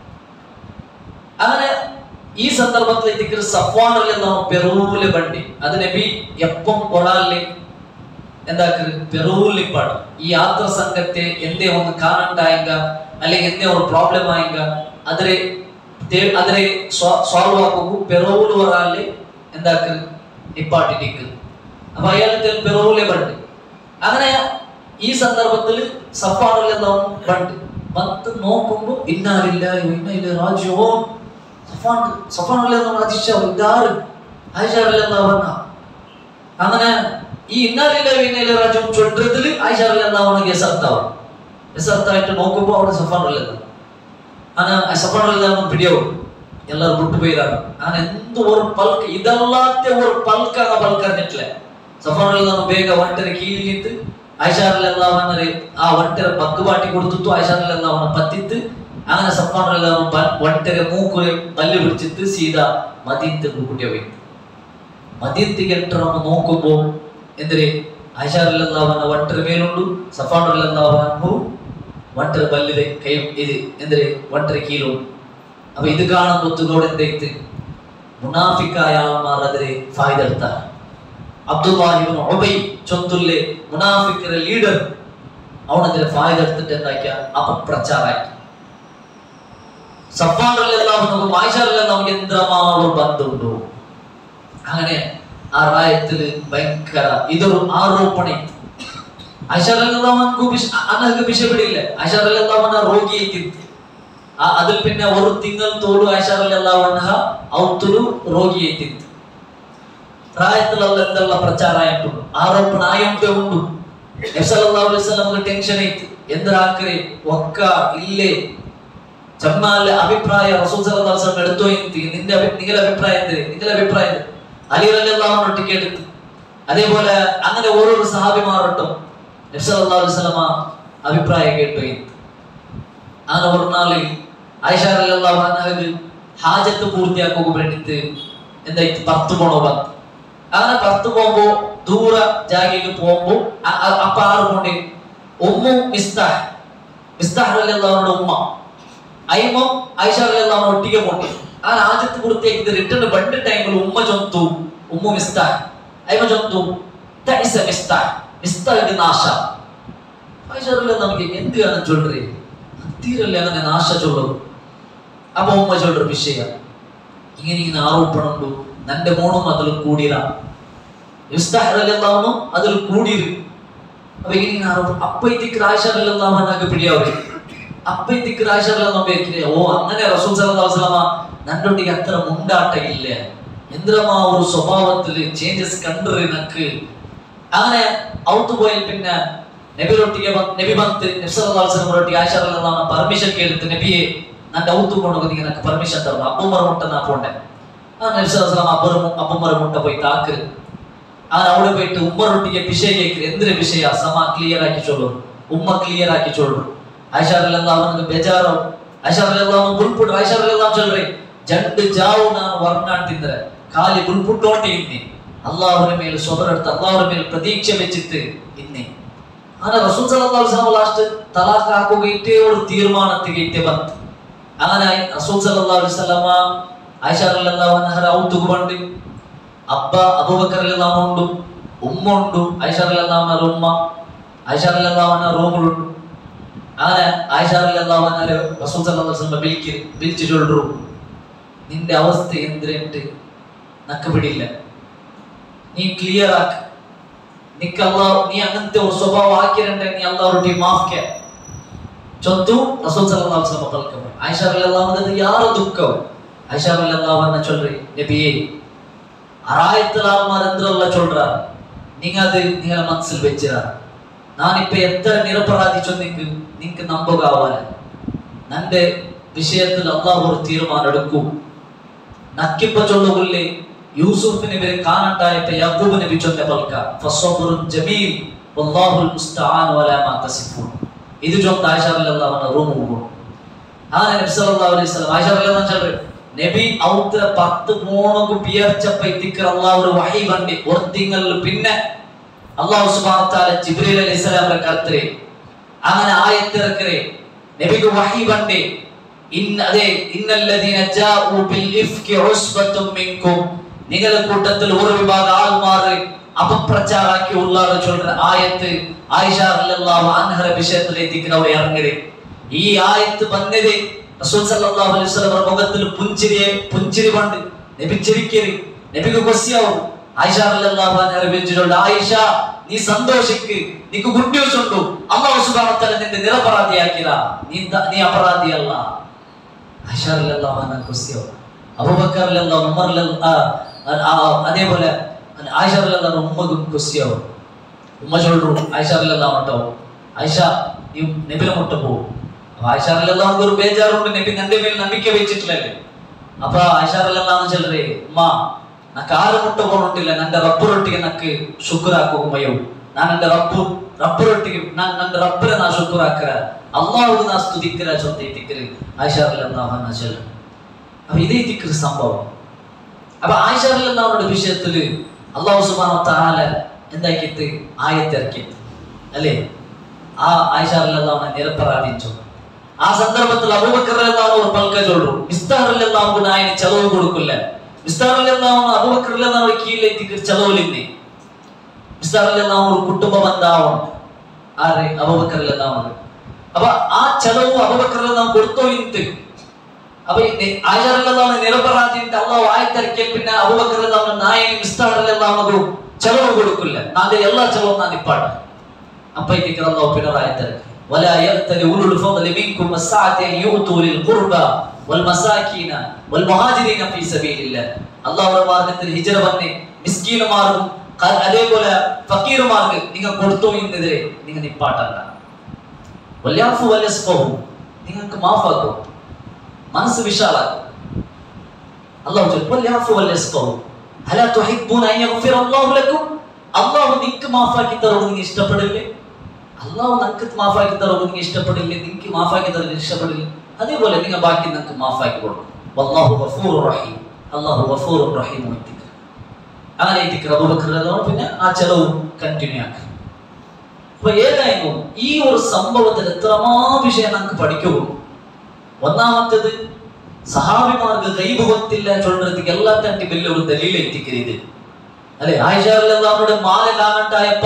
അങ്ങനെ ഈ സന്ദർഭത്തിൽ ഇതിക്ക് സഫ്വാൻ റളിയല്ലാഹു പെറൂലെ ബണ്ടി അത് നബി എപ്പം ഒരാളിലെ എന്താക്കി പെറൂലെ പാട് ഈ യാത്ര സംഘത്തെ എന്തേ ഒന്ന് കാണണ്ടായെങ്ക അല്ലെങ്കിൽ എന്തേ ഒരു പ്രോബ്ലം ആയെങ്ക അതിരെ അതിരെ സോൾവ് ആക്കുക പെറൂല് ഒരാളിലെ എന്താക്കി ഇപ്പാട്ടിലേക്ക് അപ്പൊ അയാൾക്ക് പെറൂലെ ബണ്ട് അങ്ങനെ ഈ സന്ദർഭത്തിൽ സഫ്വാൻ റളിയല്ലാഹു ബണ്ട് വന്ന് നോക്കുമ്പോൾ ഇന്നാ ലില്ലാഹി വ ഇന്നാ ഇലൈഹി റാജിഊൻ സഫ്വാൻ സഫ്വാൻ റളിയല്ലാഹു അതിശ ഉദാർ ആയിഷ റളിയല്ലാഹു അൻഹ അങ്ങനെ ഈ ഇന്നാ ലില്ലാഹി വ ഇന്നാ ഇലൈഹി റാജിഊൻ ചൊല്ലുന്നതിൽ ആയിഷ റളിയല്ലാഹു അൻഹ എസർത്താവ് എസർത്തായിട്ട് നോക്കുമ്പോൾ അവിടെ സഫ്വാൻ റളിയല്ലാഹു അങ്ങനെ സഫ്വാൻ റളിയല്ലാഹു പിടിയോ எல்லாரும் விட்டு போயிடாரு. ஆனா எந்த ஒரு பல்க் இதெல்லாத்தையும் ஒரு பல்காக பல்கறிஞ்சிட்டல. சஃபான் ಬೇಗ ಒಂಟರ ಕೀಳಿತ್ತು ಐಷಾರಲ್ಲೆಲ್ಲವನ್ನ ಆ ಒಂಟರ ಬಗ್ಗುಬಾಟಿ ಕೊಡ್ತಿತ್ತು. ಐಷಾರಲ್ಲೆಲ್ಲವನ್ನ ಪತ್ತಿತ್ತು. അങ്ങനെ സഫാൻ ಒಂಟರ ಮೂಕು ಬಲ್ಲಿ ಬಿಡಿಸಿತ್ತು. ಸೀದಾ മദീനത്തേക്ക് കൂട്ടിയ പോയി. മദീനത്തേക്ക് എട്ടറമ്മ നോക്കുമ്പോ എന്തിരെ ಐಷಾರಲ್ಲೆಲ್ಲವನ್ನ ಒಂಟರ ಮೇಲುಂಡು, സഫാനുള്ളവന്നു ಒಂಟರ ಬಲ್ಲಿದೆ ಕೈ ಇದು ಎಂದ್ರೆ ಒಂಟರ ಕೀಲು. അപ്പൊ ഇത് കാണുമ്പോൾ എന്തെയ്ത്ത് മുനാഫിക്കായ ആൾമാർ അതിരെ ഫായിദ എടുത്താണ്. അബ്ദുല്ലാഹി ഇബ്നു ഉബൈ ചൊന്തുല്ലെ മുനാഫിക്കറെ ലീഡർ അവനതിരെ ഫായിദ എടുത്തിട്ട് എന്താക്കിയ അപപ്രചാരാക്കി. സഫാൻ റളിയല്ലാഹു അൻഹു ആയിഷ റളിയല്ലാഹു അൻഹ എന്തിരമാവൊരു ബന്ധമുണ്ടോ. അങ്ങനെ ആ റായത്തില് ഭയങ്കര ഇതൊരു ആരോപണ. ആയിഷ റളിയല്ലാഹു അൻഹു വിഷയപ്പെടില്ല. ആയിഷ റളിയല്ലാഹു അൻഹ രോഗിയായിത്തിತ್ತು. അതിൽ പിന്നെ ഒരു തിങ്കൾ തോളു ആയിഷ റളിയല്ലാഹു അൻഹ ഔത്തുലു രോഗിയായിത്തിತ್ತು. റായത്തിലുള്ള എന്തെല്ലാം പ്രചാരമായിട്ടുണ്ട്, ആരോപണ ആയുണ്ടേ ഉണ്ട്. നബി സല്ലല്ലാഹു അലൈഹി വസല്ലം ടെൻഷൻ ആയിട്ട് എന്തിനാക്കരെ ഒക്ക ഇല്ലേ ചമ്മാലെ അഭിപ്രായ റസൂൽ സല്ലല്ലാഹു അലൈഹി വസല്ലം എടുത്തോ എന്തി നിന്റെ നിങ്ങളുടെ അഭിപ്രായം എന്ത് നിങ്ങളുടെ അഭിപ്രായം എന്ത് അലി റളിയല്ലാഹു അൻഹു ടിക്കറ്റ് എടുത്തു. അതേപോലെ അങ്ങനെ ഓരോ സഹാബിമാരട്ടും നബി സല്ലല്ലാഹു അലൈഹി വസല്ലം അഭിപ്രായം കേട്ടു. അങ്ങനെ ഒരു നാളിൽ ആയിഷ റളിയല്ലാഹു അൻഹക്ക് ഹാജത്ത് പൂർത്തിയാക്കുക വേണ്ടിയിട്ട് എന്തായിട്ട് പത്ത് പോണോ പത്ത്. അങ്ങനെ പത്ത് പോകുമ്പോ ദൂര ജാഗയ്ക്ക് പോകുമ്പോ അപ്പൊ ആറ് കൊണ്ട് ഉമ്മു മിസ്താഹ് മിസ്താഹ് റളിയല്ലാഹു അൻഹുടെ ഉമ്മ അയ്മ ആയിഷ റളിയല്ലാഹു അൻഹ ഒട്ടിಗೆ പോണ്ടി. ആ ഹാജത്ത് പൂർത്തിയാക്കിയത് റിട്ടേൺ ബണ്ട് ടൈമിൽ ഉമ്മ ചൊന്തു ഉമ്മു മിസ്താഹ് അയ്മ ചൊന്തു തൈസ മിസ്താഹ് മിസ്താഹിന്റെ നാശ. ആയിഷ റളിയല്ലാഹു നമുക്ക് എന്താണ് ചൊല്ലി തീരല്ലേ അങ്ങനെ നാശ ചൊല്ലും. അപ്പൊ ഉമ്മ ചൊല്ലൊരു വിഷയ ഇങ്ങനെ ഇങ്ങനെ ആരോപണം ഉണ്ടു നന്റെ മോണും അതിൽ കൂടിയ മിസ്താഹ് റളിയല്ലാഹു അൻഹു അതിൽ കൂടിയിരു. അപ്പൊ ഇങ്ങനെ ഇങ്ങനെ ആരോപണം അപ്പഴത്തേക്ക് ആയിഷ റളിയല്ലാഹു അൻഹക്ക് പിടിയാവും. അപ്പഴത്തേക്ക് ആയിഷ റളിയല്ലാഹു അൻഹ ഓ അങ്ങനെ റസൂൽ സല്ലല്ലാഹു അലൈഹി വസല്ലം നന്നൊട്ടിಗೆ അത്ര മുണ്ടാട്ട ഇല്ല എന്തിരമാ ഒരു സ്വഭാവത്തില് ചേഞ്ചസ് കണ്ടു നക്ക്. അങ്ങനെ ഔത്തു പോയാൽ പിന്നെ നബിയൊട്ടിಗೆ നബി ಬಂತು നബി സല്ലല്ലാഹു അലൈഹി വസല്ലം ഒട്ടിಗೆ ആയിഷ റളിയല്ലാഹു അൻഹ പെർമിഷൻ കേൾത്ത് നബിയെ നന്റെ ഔത്തു പോണോക്ക് നിനക്ക് പെർമിഷൻ തരണം. അബ്ബുമർ മുട്ട നാ പോണ്ടേ. ആ നബി സല്ലല്ലാഹു അലൈഹി വസല്ലം അബ്ബുമർ അബ്ബുമർ മുട്ട പോയി താക്ക്. അങ്ങനെ അവിടെ പോയിട്ട് ഉമ്മറൊട്ടിಗೆ വിഷയ കേൾക്കുക. എന്തിന്റെ വിഷയ സമ ക്ലിയർ ആക്കി ചൊല്ലു ഉമ്മ ക്ലിയർ ആക്കി ചൊല്ലു. ആയിഷ റളിയല്ലാഹു അൻഹ ಬೇಜಾರು. ಆಯಿಷಾ ರಲಿಯಲ್ಲಾಹು ಅನ್ಹಾ ಬುಲ್ಪುಟ್ ಆಯಿಷಾ ರಲಿಯಲ್ಲಾಹು ಚಲ್ರಿ ಜಂಡ್ ಜಾವು ನಾನು ವರ್ಣಾನ್ ತಿಂದ್ರೆ ಖಾಲಿ ಬುಲ್ಪುಟ್ಟೋಟೆ ಇನ್ನಿ ಅಲ್ಲಾಹರ ಮೇಲೆ ಸೊಬರ എടുത്ത് അല്ലാഹുവിന്റെ മേൽ പ്രതീക്ഷ വെച്ചിട്ട് ಇನ್ನಿ. അങ്ങനെ റസൂൽ സല്ലല്ലാഹു അലൈഹി വസല്ലം ലാസ്റ്റ് തലാഖ് ആക്കുകയിട്ടേ ഒരു തീരുമാനത്തിലേക്ക് ಬಂತು. അങ്ങനെ റസൂൽ സല്ലല്ലാഹു അലൈഹി വസല്ലം ആയിഷ റളിയല്ലാഹു അൻഹ ഔതുകു ಬಂದು അബ്ബ അബൂബക്കർ റളിയല്ലാഹു അൻഹു ഉണ്ട് ഉമ്മ ഉണ്ട് ആയിഷ റളിയല്ലാഹു അൻഹ ഉമ്മ ആയിഷ റളിയല്ലാഹു അൻഹ റൂമിലുണ്ട്. അങ്ങനെ ആയിഷ റളിയല്ലാഹു അൻഹ റസൂൽ സല്ലല്ലാഹു അലൈഹി വസല്ലം വിളിക്ക് വിളിച്ചു ചൊല്ലു നിന്റെ അവസ്ഥ എന്തിരണ്ട് നക്ക് പിടിയില്ല നീ ക്ലിയർ ആക്ക് നിക്ക് അല്ലാഹു നീ അങ്ങനത്തെ ഒരു സ്വഭാവം ആക്കിരണ്ടേ നീ അല്ലാഹുവിന്റെ മാഫ്ക്കെ ചൊന്തു റസൂൽ സല്ലല്ലാഹു അലൈഹി വസല്ലം പൽക്കും. ആയിഷ റളിയല്ലാഹു അൻഹ യാര ദുഃഖം ആയിഷ റളിയല്ലാഹു അൻഹ ചൊല്ലി നബിയേ ആറായിരത്തിൽ ആൾമാർ എന്തിരല്ല ചൊല്ലറ നിങ്ങൾ അത് നിങ്ങളെ മനസ്സിൽ വെച്ചിരാ നാനിപ്പോ എത്ര നിരപരാധി ചൊന്നിക്ക് നിനക്ക് നമ്പുകാവാന് നന്റെ വിഷയത്തിൽ അല്ലാഹു ഒരു തീരുമാനം എടുക്കും. നക്കിപ്പ ചൊല്ലുകൊള്ളേ യൂസുഫിനെ ഇവരെ കാണണ്ടായപ്പോ യാക്കൂബ് നബി ചൊന്ന പൽക്ക ഫസ്സബ്റുൻ ജമീൽ വല്ലാഹുൽ മുസ്തആൻ വലാ മാ തസിഫൂൻ. ഇത് ചൊന്ന ആയിഷ റളിയല്ലാഹു അൻഹ റൂം പോകും. അങ്ങനെ നബി സല്ലല്ലാഹു അലൈഹി വസല്ലം ആയിഷ റളിയല്ലാഹു അൻഹ ചൊല്ലു നബി ഔത്ര പത്ത് മോണുകു പിയർച്ചപ്പ ഇതിക്ക് അല്ലാഹു ഒരു വഹി വണ്ടി ഒരു തിങ്കൾ പിന്നെ അല്ലാഹു സുബ്ഹാനഹു വ തആല ജിബ്രീൽ അലൈഹിസ്സലാമിനെ കർത്തരെ അങ്ങനെ ആയത്തിറക്കരെ നബിക്ക് വഹി വണ്ടി ഇന്ന അതെ ഇന്നല്ലദീന ജാഉ ബിൽ ഇഫ്കി ഉസ്ബത്തും മിൻകും നിങ്ങളുടെ കൂട്ടത്തിൽ ഒരു വിഭാഗം ആൾമാർ അപപ്രചാരാക്കി ഉള്ളാറ് ചൊല്ലുന്ന ആയത്ത് ആയിഷ റളിയല്ലാഹു അൻഹയുടെ വിഷയത്തിലേക്ക് അവർ ഇറങ്ങിയത്. ഈ ആയത്ത് വന്നത് റസൂൽ സല്ലല്ലാഹു അലൈഹി വസല്ലം മുഖത്തിൽ പുഞ്ചിരിയെ പുഞ്ചിരി കൊണ്ട് നബി ചിരിക്കരി നബിക്ക് കൊസ്യാവും. ആയിഷ റളിയല്ലാഹു അൻഹ വിളിച്ചിട്ടുണ്ട് ആയിഷ നീ സന്തോഷിക്ക് നിനക്ക് ഗുഡ് ന്യൂസ് ഉണ്ട് അല്ലാഹു സുബ്ഹാനഹു വ തആല നിന്നെ നിരപരാധിയാക്കില്ല നീ നീ അപരാധിയല്ല. ആയിഷ റളിയല്ലാഹു അൻഹ കൊസ്യാവും. അബൂബക്കർ റളിയല്ലാഹു ഉമർ അതേപോലെ ആയിഷ റളിയല്ലാഹു അൻഹ ഉമ്മക്കും കൊസ്യാവും. ഉമ്മ ചൊല്ലു ആയിഷ റളിയല്ലാഹു അൻഹ ആയിഷ നീ നബിയെ മുട്ട പോകും. ആയിഷ റളിയല്ലാഹു അൻഹ ഒരു ബേജാറുണ്ട് നബി നന്റെ മേൽ നമ്പിക്ക വെച്ചിട്ടില്ലല്ലേ ಅಪ್ಪ ಆಯಿಷಾರಲ್ಲೆಲ್ಲ ಚಲ್ರಿ ಅಮ್ಮ ನಾ ಕಾಲು ಮುಟ್ಟಕೊಂಡೊಟ್ಟಿಲ್ಲ ನನ್ನ ರಬ್ಬರೊಟ್ಟಿಗೆ ನಕ್ಕೆ ಶುಕ್ರ ಹಾಕೋಮಯ್ಯು ನಾನು ನನ್ನ ರಬ್ಬು ರಬ್ಬರೊಟ್ಟಿಗೆ ನಾನು ನನ್ನ ರಬ್ಬರ ನಾ ಶುಕ್ರ ಹಾಕರ ಅಲ್ಲಾಹು ನಾ ಸ್ತುತಿಕ್ಕರ ಚೊಂತ ತಿಕ್ಕರಿ ಆಯಿಷಾರಲ್ಲೆಲ್ಲ ನಾ ಚಲ್ அப்ப இதே திக்ரு சம்பவம். அப்ப ஆயிஷா ரலியல்லாஹு அன்ஹா விஷயத்துல அல்லாஹ் சுப்ஹானஹு வ தஆலா എന്താക്കിയിട്ട് ആയത്ത് ഇറക്കിയിട്ട് അല്ലേ? ആ ആയിഷാ റളിയല്ലാഹു അൻഹ നിരപരാധിച്ചു. ആ സന്ദർഭത്തിൽ അബൂബക്കർ റളിയല്ലാഹു അൻഹു ഒരു പൽക ചൊല്ലു മിസ്താർ റളിയല്ലാഹു അൻഹു നായനെ ചെലവ് കൊടുക്കില്ല. മിസ്താർ റളിയല്ലാഹു അൻഹു അബൂബക്കർ റളിയല്ലാഹു അൻഹു കീഴിലെ തിക്ർ ചെലവിലിന്നെ മിസ്താർ റളിയല്ലാഹു അൻഹു കുടുംബ ബന്ധാവണം ആരെ അബൂബക്കർ റളിയല്ലാഹു അൻഹു. അപ്പൊ ആ ചെലവ് അബൂബക്കർ റളിയല്ലാഹു അൻഹു കൊടുത്തോ ഇന്ന്. അപ്പൊ ആയിഷാ റളിയല്ലാഹു അൻഹ നിരപരാധിയിട്ട് അല്ലാഹു ആയത്ത് ഇറക്കിയ പിന്നെ അബൂബക്കർ റളിയല്ലാഹു അൻഹു നായനെ മിസ്താർ റളിയല്ലാഹു അൻഹു ചെലവ് കൊടുക്കില്ല. നാന്റെ എല്ലാ ചെലവും നാ നിപ്പാട്. അപ്പൊ ഇതിക്ക് അല്ലാഹു പിന്നെ ആയത്ത് ഇറക്കി വലാ യഖ്തലി ഉലുൽ ഫദ്ലി മിൻകും വസ്സഅതി അൻ യുഅതു ലിൽ ഖുർബ വൽ മസാകീന വൽ മുഹാജിരീന ഫീ സബീലില്ലാഹ്. അല്ലാഹുവിന്റെ മാർഗ്ഗത്തിൽ ഹിജ്റ വന്ന് മിസ്കീനമാർക്കും അതേപോലെ ഫക്കീറുമാർക്ക് നിങ്ങൾ കൊടുത്തു എന്നതിരെ നിങ്ങൾ നിപ്പാട്ടണ്ട. വൽയാഫു വൽയസ്ഫഹു നിങ്ങൾക്ക് മാഫാക്കൂ, മനസ്സ് വിശാലാക്കും. അല്ലാഹു ചൊല്ലു വൽയാഫു വൽയസ്ഫഹു അലാ തുഹിബ്ബൂന അൻ യഗ്ഫിറ അല്ലാഹു ലക്കും. അല്ലാഹു നിങ്ങൾക്ക് മാഫാക്കി തരുന്നത് നിങ്ങൾ ഇഷ്ടപ്പെടില്ലേ? അല്ലാഹു നിങ്ങൾക്ക് മാഫാക്കി തരുന്നത് നിങ്ങൾ ഇഷ്ടപ്പെടില്ലേ? നിങ്ങൾക്ക് മാഫാക്കി തരുന്നത് ഇഷ്ടപ്പെടില്ലേ? അതേപോലെ നിങ്ങൾ ബാക്കി നിങ്ങൾക്ക് മാഫാക്കി കൊടുക്കും. വല്ലാഹു ഗഫൂറുർ റഹീം. അല്ലാഹു ഗഫൂറുർ റഹീം. അങ്ങനെ ഇതിക്ക് അബൂബക്കർ റളിയല്ലാഹു അൻഹു പിന്നെ ആ ചെലവ് കണ്ടിന്യൂ ആക്കി. അപ്പൊ ഏതായാലും ഈ ഒരു സംഭവത്തിൽ എത്രമാ വിഷയം നമുക്ക് പഠിക്കുന്നു. ഒന്നാമത്തേത് സഹാബിമാർക്ക് ഗൈബ് ಗೊತ್ತಿಲ್ಲ ചൊല്ലുന്നതിക്ക് എല്ലാ തട്ടി വലിയ ഒരു ദലീൽ എത്തിക്കരുത് അല്ലേ? ആയിഷ റളിയല്ലാഹു അൻഹയുടെ മാല കാണട്ടായപ്പ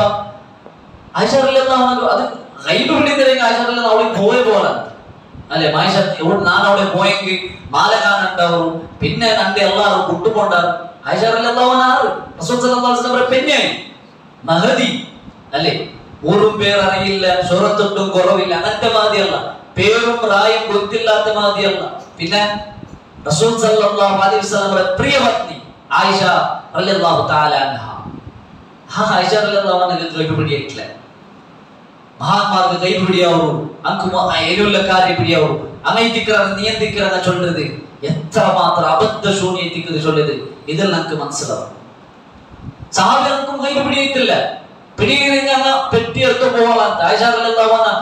ആയിഷ റളിയല്ലാഹു അൻഹ അത് ഗൈബ് പിടിക്കുന്നതിന് ആയിഷ റളിയല്ലാഹു അവളെ പോയ പോലെ അല്ലേ? ആയിഷ ഞാൻ അവിടെ പോയെങ്കിൽ മാല കാണണ്ടാവും, പിന്നെ നന്റെ എല്ലാവരും കുട്ടുകൊണ്ടാറ്. ആയിഷ റളിയല്ലാഹു അൻഹ റസൂൽ സല്ലല്ലാഹു അലൈഹി വസല്ലം പെണ്ണായി മഹദി അല്ലേ? ഊരും പേരറിയില്ല, ശുഹറത്തൊട്ടും കുറവില്ല, അങ്ങനത്തെ മാതിയല്ല, പേരും റായും ಗೊತ್ತಿല്ലാത്ത മാതിയല്ല. പിന്നെ റസൂൽ സല്ലല്ലാഹു അലൈഹി വസല്ലമയുടെ പ്രിയപത്നി ആയിഷ റളിയല്ലാഹു തആല അൻഹ. ആ ആയിഷ റളിയല്ലാഹു അൻഹ ഗൈബ് പിടിയിട്ടില്ല. മഹാന്മാർക്ക് ഗൈബ് പിടിയാവും, അങ്കുമ ഏലുള്ള കാര്യം പിടിയാവും. അങ്ങൈതിക്കറ നിയന്ത്രിക്കറ ചൊല്ലുന്നത് എത്ര മാത്രം അബദ്ധ ശൂന്യത്തിക്ക് ചൊല്ലുന്നത് ഇതിൽ നമുക്ക് മനസ്സിലാവും. സാബിയർക്കും ഗൈബ് പിടിയിട്ടില്ല. പിടിയില്ലെങ്കിൽ അങ്ങ് പെട്ടിയെടുത്ത് പോകാൻ ആയിഷ റളിയല്ലാഹു അൻഹ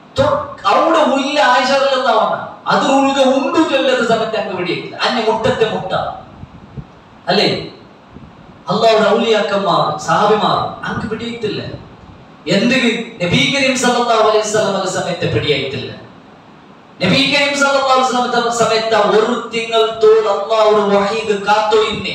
അവിടെ ഉള്ള ആയിഷ റളിയല്ലാഹു അൻഹ അത് ഉള്ളിൽ ഉണ്ടു ചൊല്ലുന്ന സമയത്ത് അങ്ങ് പിടിയിട്ടില്ല. അന്യ മുട്ടത്തെ മുട്ട അല്ലേ? അല്ലാഹുവിന്റെ ഔലിയാക്കന്മാർ സഹാബിമാർ അങ്ങ് പിടിയിട്ടില്ല. എന്തെങ്കിലും നബി കരീം സല്ലല്ലാഹു അലൈഹി വസല്ലം സമയത്ത് പിടിയായിട്ടില്ല. നബി കരീം സല്ലല്ലാഹു അലൈഹി വസല്ലം സമയത്ത് ഒരു തിങ്കൾ തോൽ അല്ലാഹു ഒരു വഹീദ് കാത്തു ഇന്നെ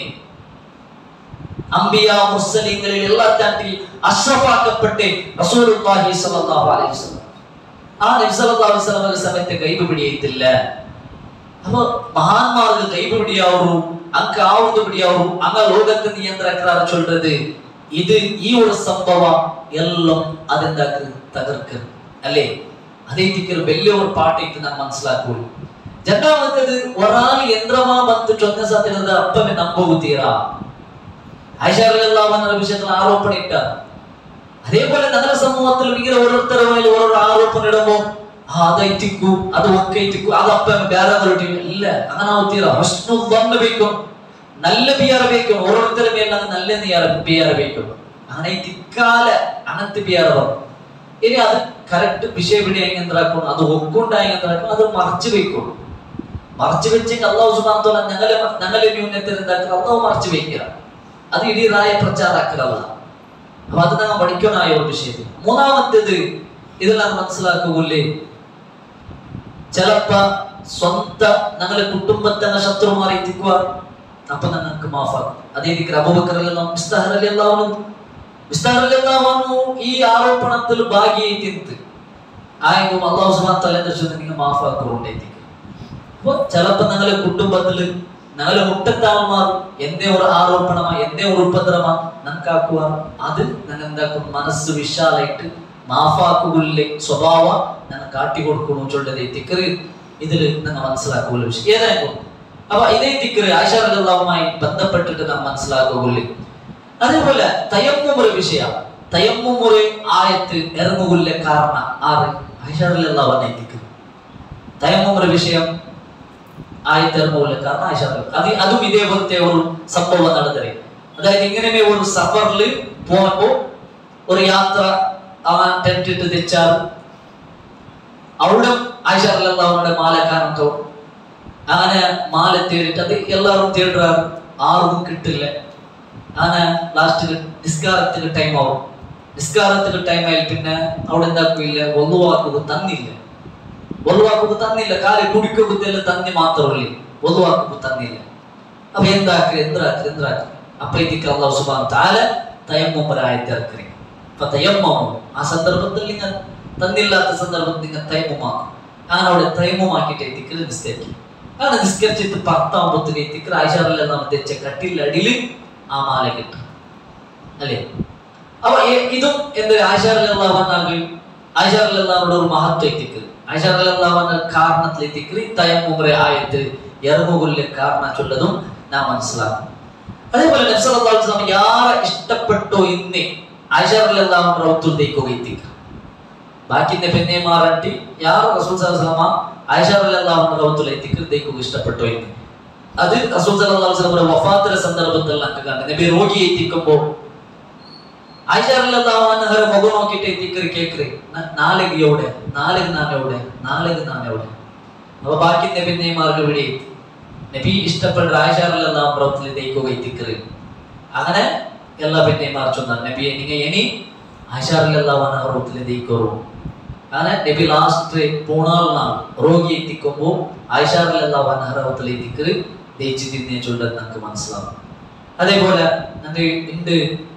അംബിയാ മുർസലീങ്ങളിൽ എല്ലാ തട്ടി അഷ്റഫാക്കപ്പെട്ട റസൂലുള്ളാഹി സ്വല്ലല്ലാഹു അലൈഹി വസല്ലം ആ നബി സല്ലല്ലാഹു അലൈഹി വസല്ലം സമയത്ത് ഗൈബ് പിടിയിട്ടില്ല. അപ്പൊ മഹാന്മാർക്ക് ഗൈബ് പിടിയാവും, അങ്ങ് ആവുന്നത് പിടിയാവും. അങ്ങ് ലോകത്തെ നിയന്ത്രിക്കാർ ചൊല്ലുന്നത് ഇത് ഈ ഒരു സംഭവം എല്ലാം അതെന്താക്ക് തകർക്ക് അല്ലേ? അതേ തിക്കൊരു വലിയ ഒരു പാട്ടിട്ട് നാം മനസ്സിലാക്കൂ. രണ്ടാമത്തേത് ഒരാൾ യന്ത്രമാ ബന്ധു ചൊന്ന സാധ്യത അപ്പമേ നമ്പു തീരാ. ആയിഷ റളിയല്ലാഹു അൻഹ വിഷയത്തിൽ ആരോപണം ഇട്ട അതേപോലെ നഗര സമൂഹത്തിൽ ഇങ്ങനെ ഓരോരുത്തരുടെ മേൽ ഓരോ ആരോപണം ഇടുമ്പോ അതൈറ്റിക്കൂ അത് ഒക്കൈറ്റിക്കൂ അതപ്പ ಬೇರೆ ഇല്ല. അങ്ങനെ തീരാ ഹുസ്നു ദന്ന ബിക്കും നല്ല ബിയാറಬೇಕು. ഓരോരുത്തരുടെ മേൽ നല്ല ബിയാറಬೇಕು. അങ്ങനെ തിക്കാല അങ്ങനത്തെ ബിയാറോ ഇനി അത് കറക്റ്റ് വിഷയം പിടിയായി എന്താക്കും, അത് ഒക്കുണ്ടായി എന്താക്കും, അത് മറച്ചു വെക്കും. മറച്ചു വെച്ചെങ്കിൽ അല്ലാഹു സുബ്ഹാനഹു വ തആല ഞങ്ങളെ ഞങ്ങളെ ന്യൂനത്തിൽ എന്താക്കുക, അല്ലാഹു മറച്ചു വെക്കുക. അത് ഇടിയതായ പ്രചാരാക്കലല്ല. അപ്പൊ അത് ഞങ്ങൾ പഠിക്കാനായ ഒരു വിഷയത്തിൽ. മൂന്നാമത്തേത് ഇതെല്ലാം മനസ്സിലാക്കൂല്ലേ, ചിലപ്പോ സ്വന്തം ഞങ്ങളെ കുടുംബത്തെ ശത്രുമാറി എത്തിക്കുക. അപ്പൊ ഞങ്ങൾക്ക് മാഫാക്കും. അതേ രീതിക്ക് അബൂബക്കർ റളിയല്ലാഹു അൻഹു മിസ്താഹ് റളിയല്ലാഹു അൻഹു മിസ്താഹ് റളിയല്ലാഹു അൻഹു ഈ ആരോപണത്തിൽ ഭാഗിയായിട്ടിരുന്നത് ആയെങ്കിലും അല്ലാഹു സുബ്ഹാനഹു വ തആല എന്താ നിങ്ങൾ മാഫാക്കുകൊണ്ടേക്ക്. അപ്പൊ ചിലപ്പോ ഞങ്ങളെ കുടുംബത്തില് ഞങ്ങളെ മുട്ടത്താവന്മാർ എന്തേ ഒരു ആരോപണമാ എന്തേ ഒരു ഉപദ്രവ ഞങ്ങൾക്കാക്കുക. അത് ഞങ്ങൾ എന്താക്കും, മനസ്സ് വിശാലായിട്ട് മാഫാക്കുകളിലെ സ്വഭാവ ഞങ്ങൾ കാട്ടിക്കൊടുക്കണു ചൊല്ലതേ തിക്കറ് ഇതിൽ ഞങ്ങൾ മനസ്സിലാക്കുക വിഷയം ഏതായാലും. അപ്പൊ ഇതേ തിക്കറ് ആയിഷ റളിയല്ലാഹു അൻഹയുമായി ബന്ധപ്പെട്ടിട്ട് നാം മനസ്സിലാക്കുകയുള്ളൂ. അതേപോലെ തയമ്മുമുറ വിഷയ തയമ്മുമുറ ആയത്ത് ഇറങ്ങുകയുള്ള കാരണം ആറ് ആയിഷ റളിയല്ലാഹു അൻഹ തിക്കറ് തയമ്മുമുറ വിഷയം ആയിത്തീർന്നില്ല. കാരണം ആയിഷ അത് അതും ഇതേപോലത്തെ ഒരു സംഭവം നടന്നത്. അതായത് ഇങ്ങനെ ഒരു സഫറിൽ പോകുമ്പോ ഒരു യാത്ര അവൻ ടെന്റ് ഇട്ട് തെച്ചാൽ അവിടെ ആയിഷ റളിയല്ലാഹുവിന്റെ മാല കാണത്തോ അങ്ങനെ മാല തേടിട്ട് അത് എല്ലാവരും തേടുறாரு, ആർക്കും കിട്ടില്ല. അങ്ങനെ ലാസ്റ്റ് നിസ്കാരത്തിന് ടൈം ആവും. നിസ്കാരത്തിന് ടൈം ആയി പിന്നെ അവിടെ എന്താക്കില്ല, ഒന്നുവാക്കുക തന്നില്ല. ഒന്നുവാക്കുക തന്നില്ല, കാലി കുടിക്കുകയെല്ലാം തന്നി മാത്രമല്ലേ, ഒന്നുവാക്കുക തന്നില്ല. അപ്പൊ എന്താക്കി എന്താക്കി എന്താക്കി അപ്പൊ ഇതിക്ക് അല്ലാഹു സുബ്ഹാനഹു തആല തയമ്മും ഒരായത്തിറക്കി. അപ്പൊ തയമ്മം ആ സന്ദർഭത്തിൽ നിങ്ങൾ തന്നില്ലാത്ത സന്ദർഭത്തിൽ നിങ്ങൾ തയമ്മുമാക്കും. അങ്ങനെ അവിടെ തയമ്മുമാക്കിയിട്ട് എത്തിക്കൽ നിസ്കരിക്കും. അങ്ങനെ നിസ്കരിച്ചിട്ട് പത്താമ്പത്തിന് എത്തിക്കൽ ആയിഷ റളിയല്ലാഹു തെച്ച കട്ടിലടിയിൽ ആ മാല കിട്ടും അല്ലേ. അപ്പൊ ഇതും എന്ത് ആയിഷ റളിയല്ലാഹു അൻഹ ആയിഷ റളിയല്ലാഹുവിന്റെ ഒരു മഹത്വം എത്തിക്കൽ, ആയിഷ റളിയല്ലാഹു അൻഹ കാരണത്തിൽ എത്തിക്കൽ തയമ്മും ആയത്ത് ഇറങ്ങുകൊല്ലെ കാരണം ചൊല്ലതും നാം മനസ്സിലാക്കും. അതേപോലെ നബി സല്ലല്ലാഹു അലൈഹി വസല്ലം യാരെ ഇഷ്ടപ്പെട്ടോ ഇന്ന് ആയിഷ റളിയല്ലാഹു അൻഹ റൗത്തുൽദേക്കോ എത്തിക്ക ബാക്കിന്റെ പെണ്ണേമാരട്ടി യാർ റസൂൽ സല്ലല്ലാഹു അലൈഹി വസല്ലം ആയിഷ റളിയല്ലാഹു അൻഹ റൗത്തുൽദേക്കോ ഇഷ്ടപ്പെട്ടോ ഇന്ന് അത് റസൂൽ സല്ലല്ലാഹു അലൈഹി വസല്ലം വഫാത്തിന്റെ സന്ദർഭത്തിൽ നമുക്ക് കണ്ടു. നബി രോഗി എത്തിക്കുമ്പോൾ ആയിഷ റളിയല്ലാഹു അൻഹ മുഖം നോക്കിയിട്ട് എത്തിക്കറി കേക്കറി നാലക എവിടെ നാലക നാൻ എവിടെ നാലക നാൻ എവിടെ. അപ്പൊ ബാക്കിന്റെ പെണ്ണേമാർക്ക് ഇവിടെ നബി ഇഷ്ടപ്പെട്ട ആയിഷ റളിയല്ലാഹു അൻഹ റൗത്തുൽദേക്കോ എത്തിക്കറി. അങ്ങനെ എല്ലാ പെണ്ണേമാർ ചൊന്ന നബിയെ നിങ്ങൾ ഇനി ആയിഷ റളിയല്ലാഹു അൻഹ റൗത്തുൽദേക്കോ. അങ്ങനെ നബി ലാസ്റ്റ് പൂണാൽ രോഗി എത്തിക്കുമ്പോൾ ആയിഷ റളിയല്ലാഹു അൻഹ റൗത്തുൽദേക്കോ ദേച്ചി തിന്നെ ചൊല്ലത് നമുക്ക് മനസ്സിലാവും. അതേപോലെ ഞങ്ങൾ ഇണ്ട്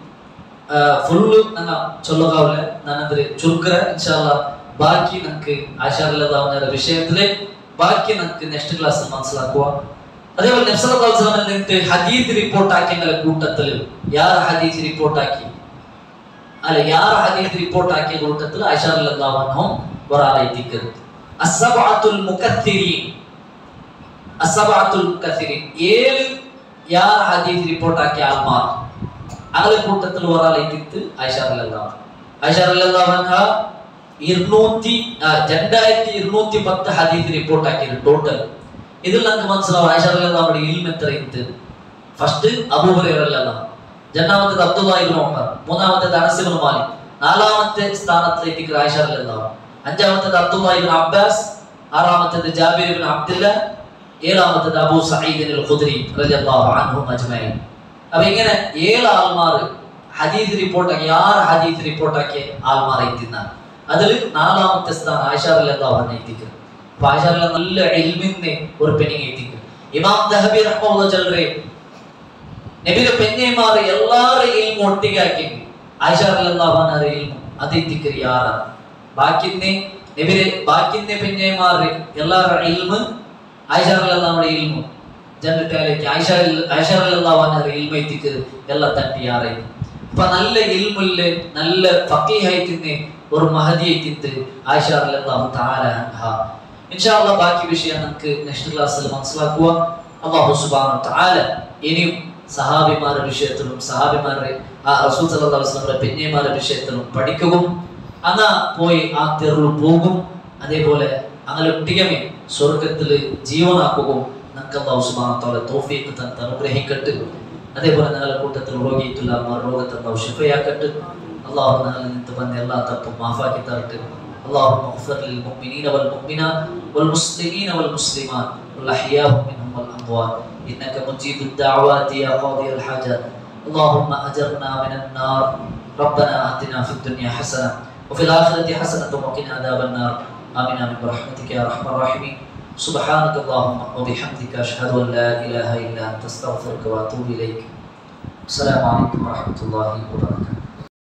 ഫുള്ള് ഞങ്ങൾ ചൊല്ലുകാവില്ല, ഞാനതിൽ ചുരുക്കര ഇൻഷാ അല്ലാഹ് ബാക്കി നമുക്ക് ആയിഷ റളിയല്ലാഹു അൻഹ വിഷയത്തില് ബാക്കി നമുക്ക് നെക്സ്റ്റ് ക്ലാസ്സിൽ മനസ്സിലാക്കുക. അതേപോലെ നബി സല്ലല്ലാഹു അലൈഹി വസല്ലം നിന്നിട്ട് ഹദീസ് റിപ്പോർട്ട് ആക്കിയ കൂട്ടത്തിൽ യാർ ഹദീസ് റിപ്പോർട്ട് ആക്കി അല്ല യാർ ഹദീസ് റിപ്പോർട്ട് ആക്കിയ കൂട്ടത്തിൽ ആയിഷ റളിയല്ലാഹു അൻഹ ഒരാളായി എത്തിക്കരുത്. അസ്സബഅത്തുൽ മുകസ്സിരീൻ അസ്സബഅത്തുൽ മുകസ്സിരീൻ ഏഴ് യാർ ഹദീസ് റിപ്പോർട്ട് ആക്കിയ ആൾമാർ അവരുടെ കൂട്ടത്തിൽ ഒരാളായി എത്തിത്ത് ആയിഷ റളിയല്ലാഹു അൻഹ. ആയിഷ റളിയല്ലാഹു അൻഹ ഇരുന്നൂറ്റി രണ്ടായിരത്തി ഇരുന്നൂറ്റി പത്ത് ഹദീസ് റിപ്പോർട്ട് ആക്കിയത് ടോട്ടൽ. ഇതിൽ നമുക്ക് മനസ്സിലാവും ആയിഷ റളിയല്ലാഹു അൻഹയുടെ ഇൽമ് എത്രയുണ്ട്. ഫസ്റ്റ് അബൂ ഹുറൈറ റളിയല്ലാഹു അൻഹു, രണ്ടാമത്തേത് അബ്ദുല്ലാഹ് ഇബ്നു ഉമർ, മൂന്നാമത്തേത് അനസ് ഇബ്നു മാലിക്, നാലാമത്തെ സ്ഥാനത്തേക്ക് ആയിഷ റളിയല്ലാഹു അൻഹ, അഞ്ചാമത്തേത് അബ്ദുല്ലാഹ് ഇബ്നു അബ്ബാസ്, ആറാമത്തേത് ജാബിർ ഇബ്നു അബ്ദുല്ലാഹ്, ഏഴാമത്തേത് അബൂ സഈദ് അൽ ഖുദ്രി റളിയല്ലാഹു അൻഹും അജ്മഈൻ. അപ്പൊ ഇങ്ങനെ ഏഴ് ആൾമാർ ഹദീസ് റിപ്പോർട്ട് ആക്കി ആറ് ഹദീസ് റിപ്പോർട്ട് ആക്കിയ ആൾമാർ എത്തിന്നാണ്. അതിൽ നാലാമത്തെ സ്ഥാനം ആയിഷ റളിയല്ലാഹു അൻഹ എത്തിക്കും. അപ്പൊ ആയിഷ റളിയല്ലാഹു നല്ല ഇൽമിനെ ഒരു പെണ്ണിനെ എത്തിക്കും. ഇമാം ദഹബി റഹ്മത്തുള്ളാഹി ചൊല്ലറെ നബിയുടെ പെണ്ണേമാർ എല്ലാവരും ഇൽമു ഒട്ടികാക്കി ആയിഷ റളിയല്ലാഹു അൻഹയുടെ ഇൽമു അത് എത്തിക്കറി യാറാണ്. ബാക്കിന്നെ നബിയുടെ ബാക്കിന്നെ പെണ്ണേമാർ എല്ലാവരുടെ ഇൽമു ആയിഷ റളിയല്ലാഹു അൻഹയുടെ ഇൽമു ജന്നിട്ടാലേക്ക് ആയിഷ ആയിഷ റളിയല്ലാഹു അൻഹയുടെ ഇൽമു എത്തിക്ക് എല്ലാ തട്ടി യാറായി. അപ്പൊ നല്ല ഇൽമുlle നല്ല ഫഖീഹായിട്ടിന്നെ ഒരു മഹദിയായിട്ടിട്ട് ആയിഷ റളിയല്ലാഹു തആല അൻഹ. ഇൻഷാ അല്ലാഹ് ബാക്കി വിഷയം നമുക്ക് നെക്സ്റ്റ് ക്ലാസ്സിൽ മനസ്സിലാക്കുക. അല്ലാഹു സുബ്ഹാനഹു തആല ഇനിയും സഹാബിമാരുടെ വിഷയത്തിലും സഹാബിമാരുടെ റസൂൽ സല്ലല്ലാഹു അലൈഹി വസല്ലം പെണ്ണേമാരുടെ വിഷയത്തിലും പഠിക്കുകയും അങ്ങ് പോയി ആ തെരുവിൽ പോകും. അതേപോലെ അങ്ങനെ ഒട്ടികമേ സ്വർഗത്തിൽ ജീവനാക്കുകയും നമുക്ക് അല്ലാഹു സുബ്ഹാനഹു തആല തൗഫീഖ് തന്ന് അനുഗ്രഹിക്കട്ടെ. അതേപോലെ ഞങ്ങളുടെ കൂട്ടത്തിൽ രോഗിയിട്ടുള്ള രോഗത്തെ അല്ലാഹു ശിഫയാക്കട്ടെ. അല്ലാഹു ഞങ്ങളിൽ നിന്ന് വന്ന എല്ലാ തപ്പും മാഫാക്കി തരട്ടെ. اللهم اغفر للمؤمنين والمؤمنات والمسلمين والمسلمات والأحياء منهم والأموات إنك مجيب الدعوات يا قاضي الحاجات. اللهم أجرنا من النار. ربنا آتنا في الدنيا حسنة وفي الآخرة حسنة وقنا عذاب النار. آمين آمين برحمتك يا أرحم الراحمين. سبحانك اللهم وبحمدك أشهد أن لا إله إلا أنت أستغفرك وأتوب إليك. السلام عليكم ورحمة الله وبركاته.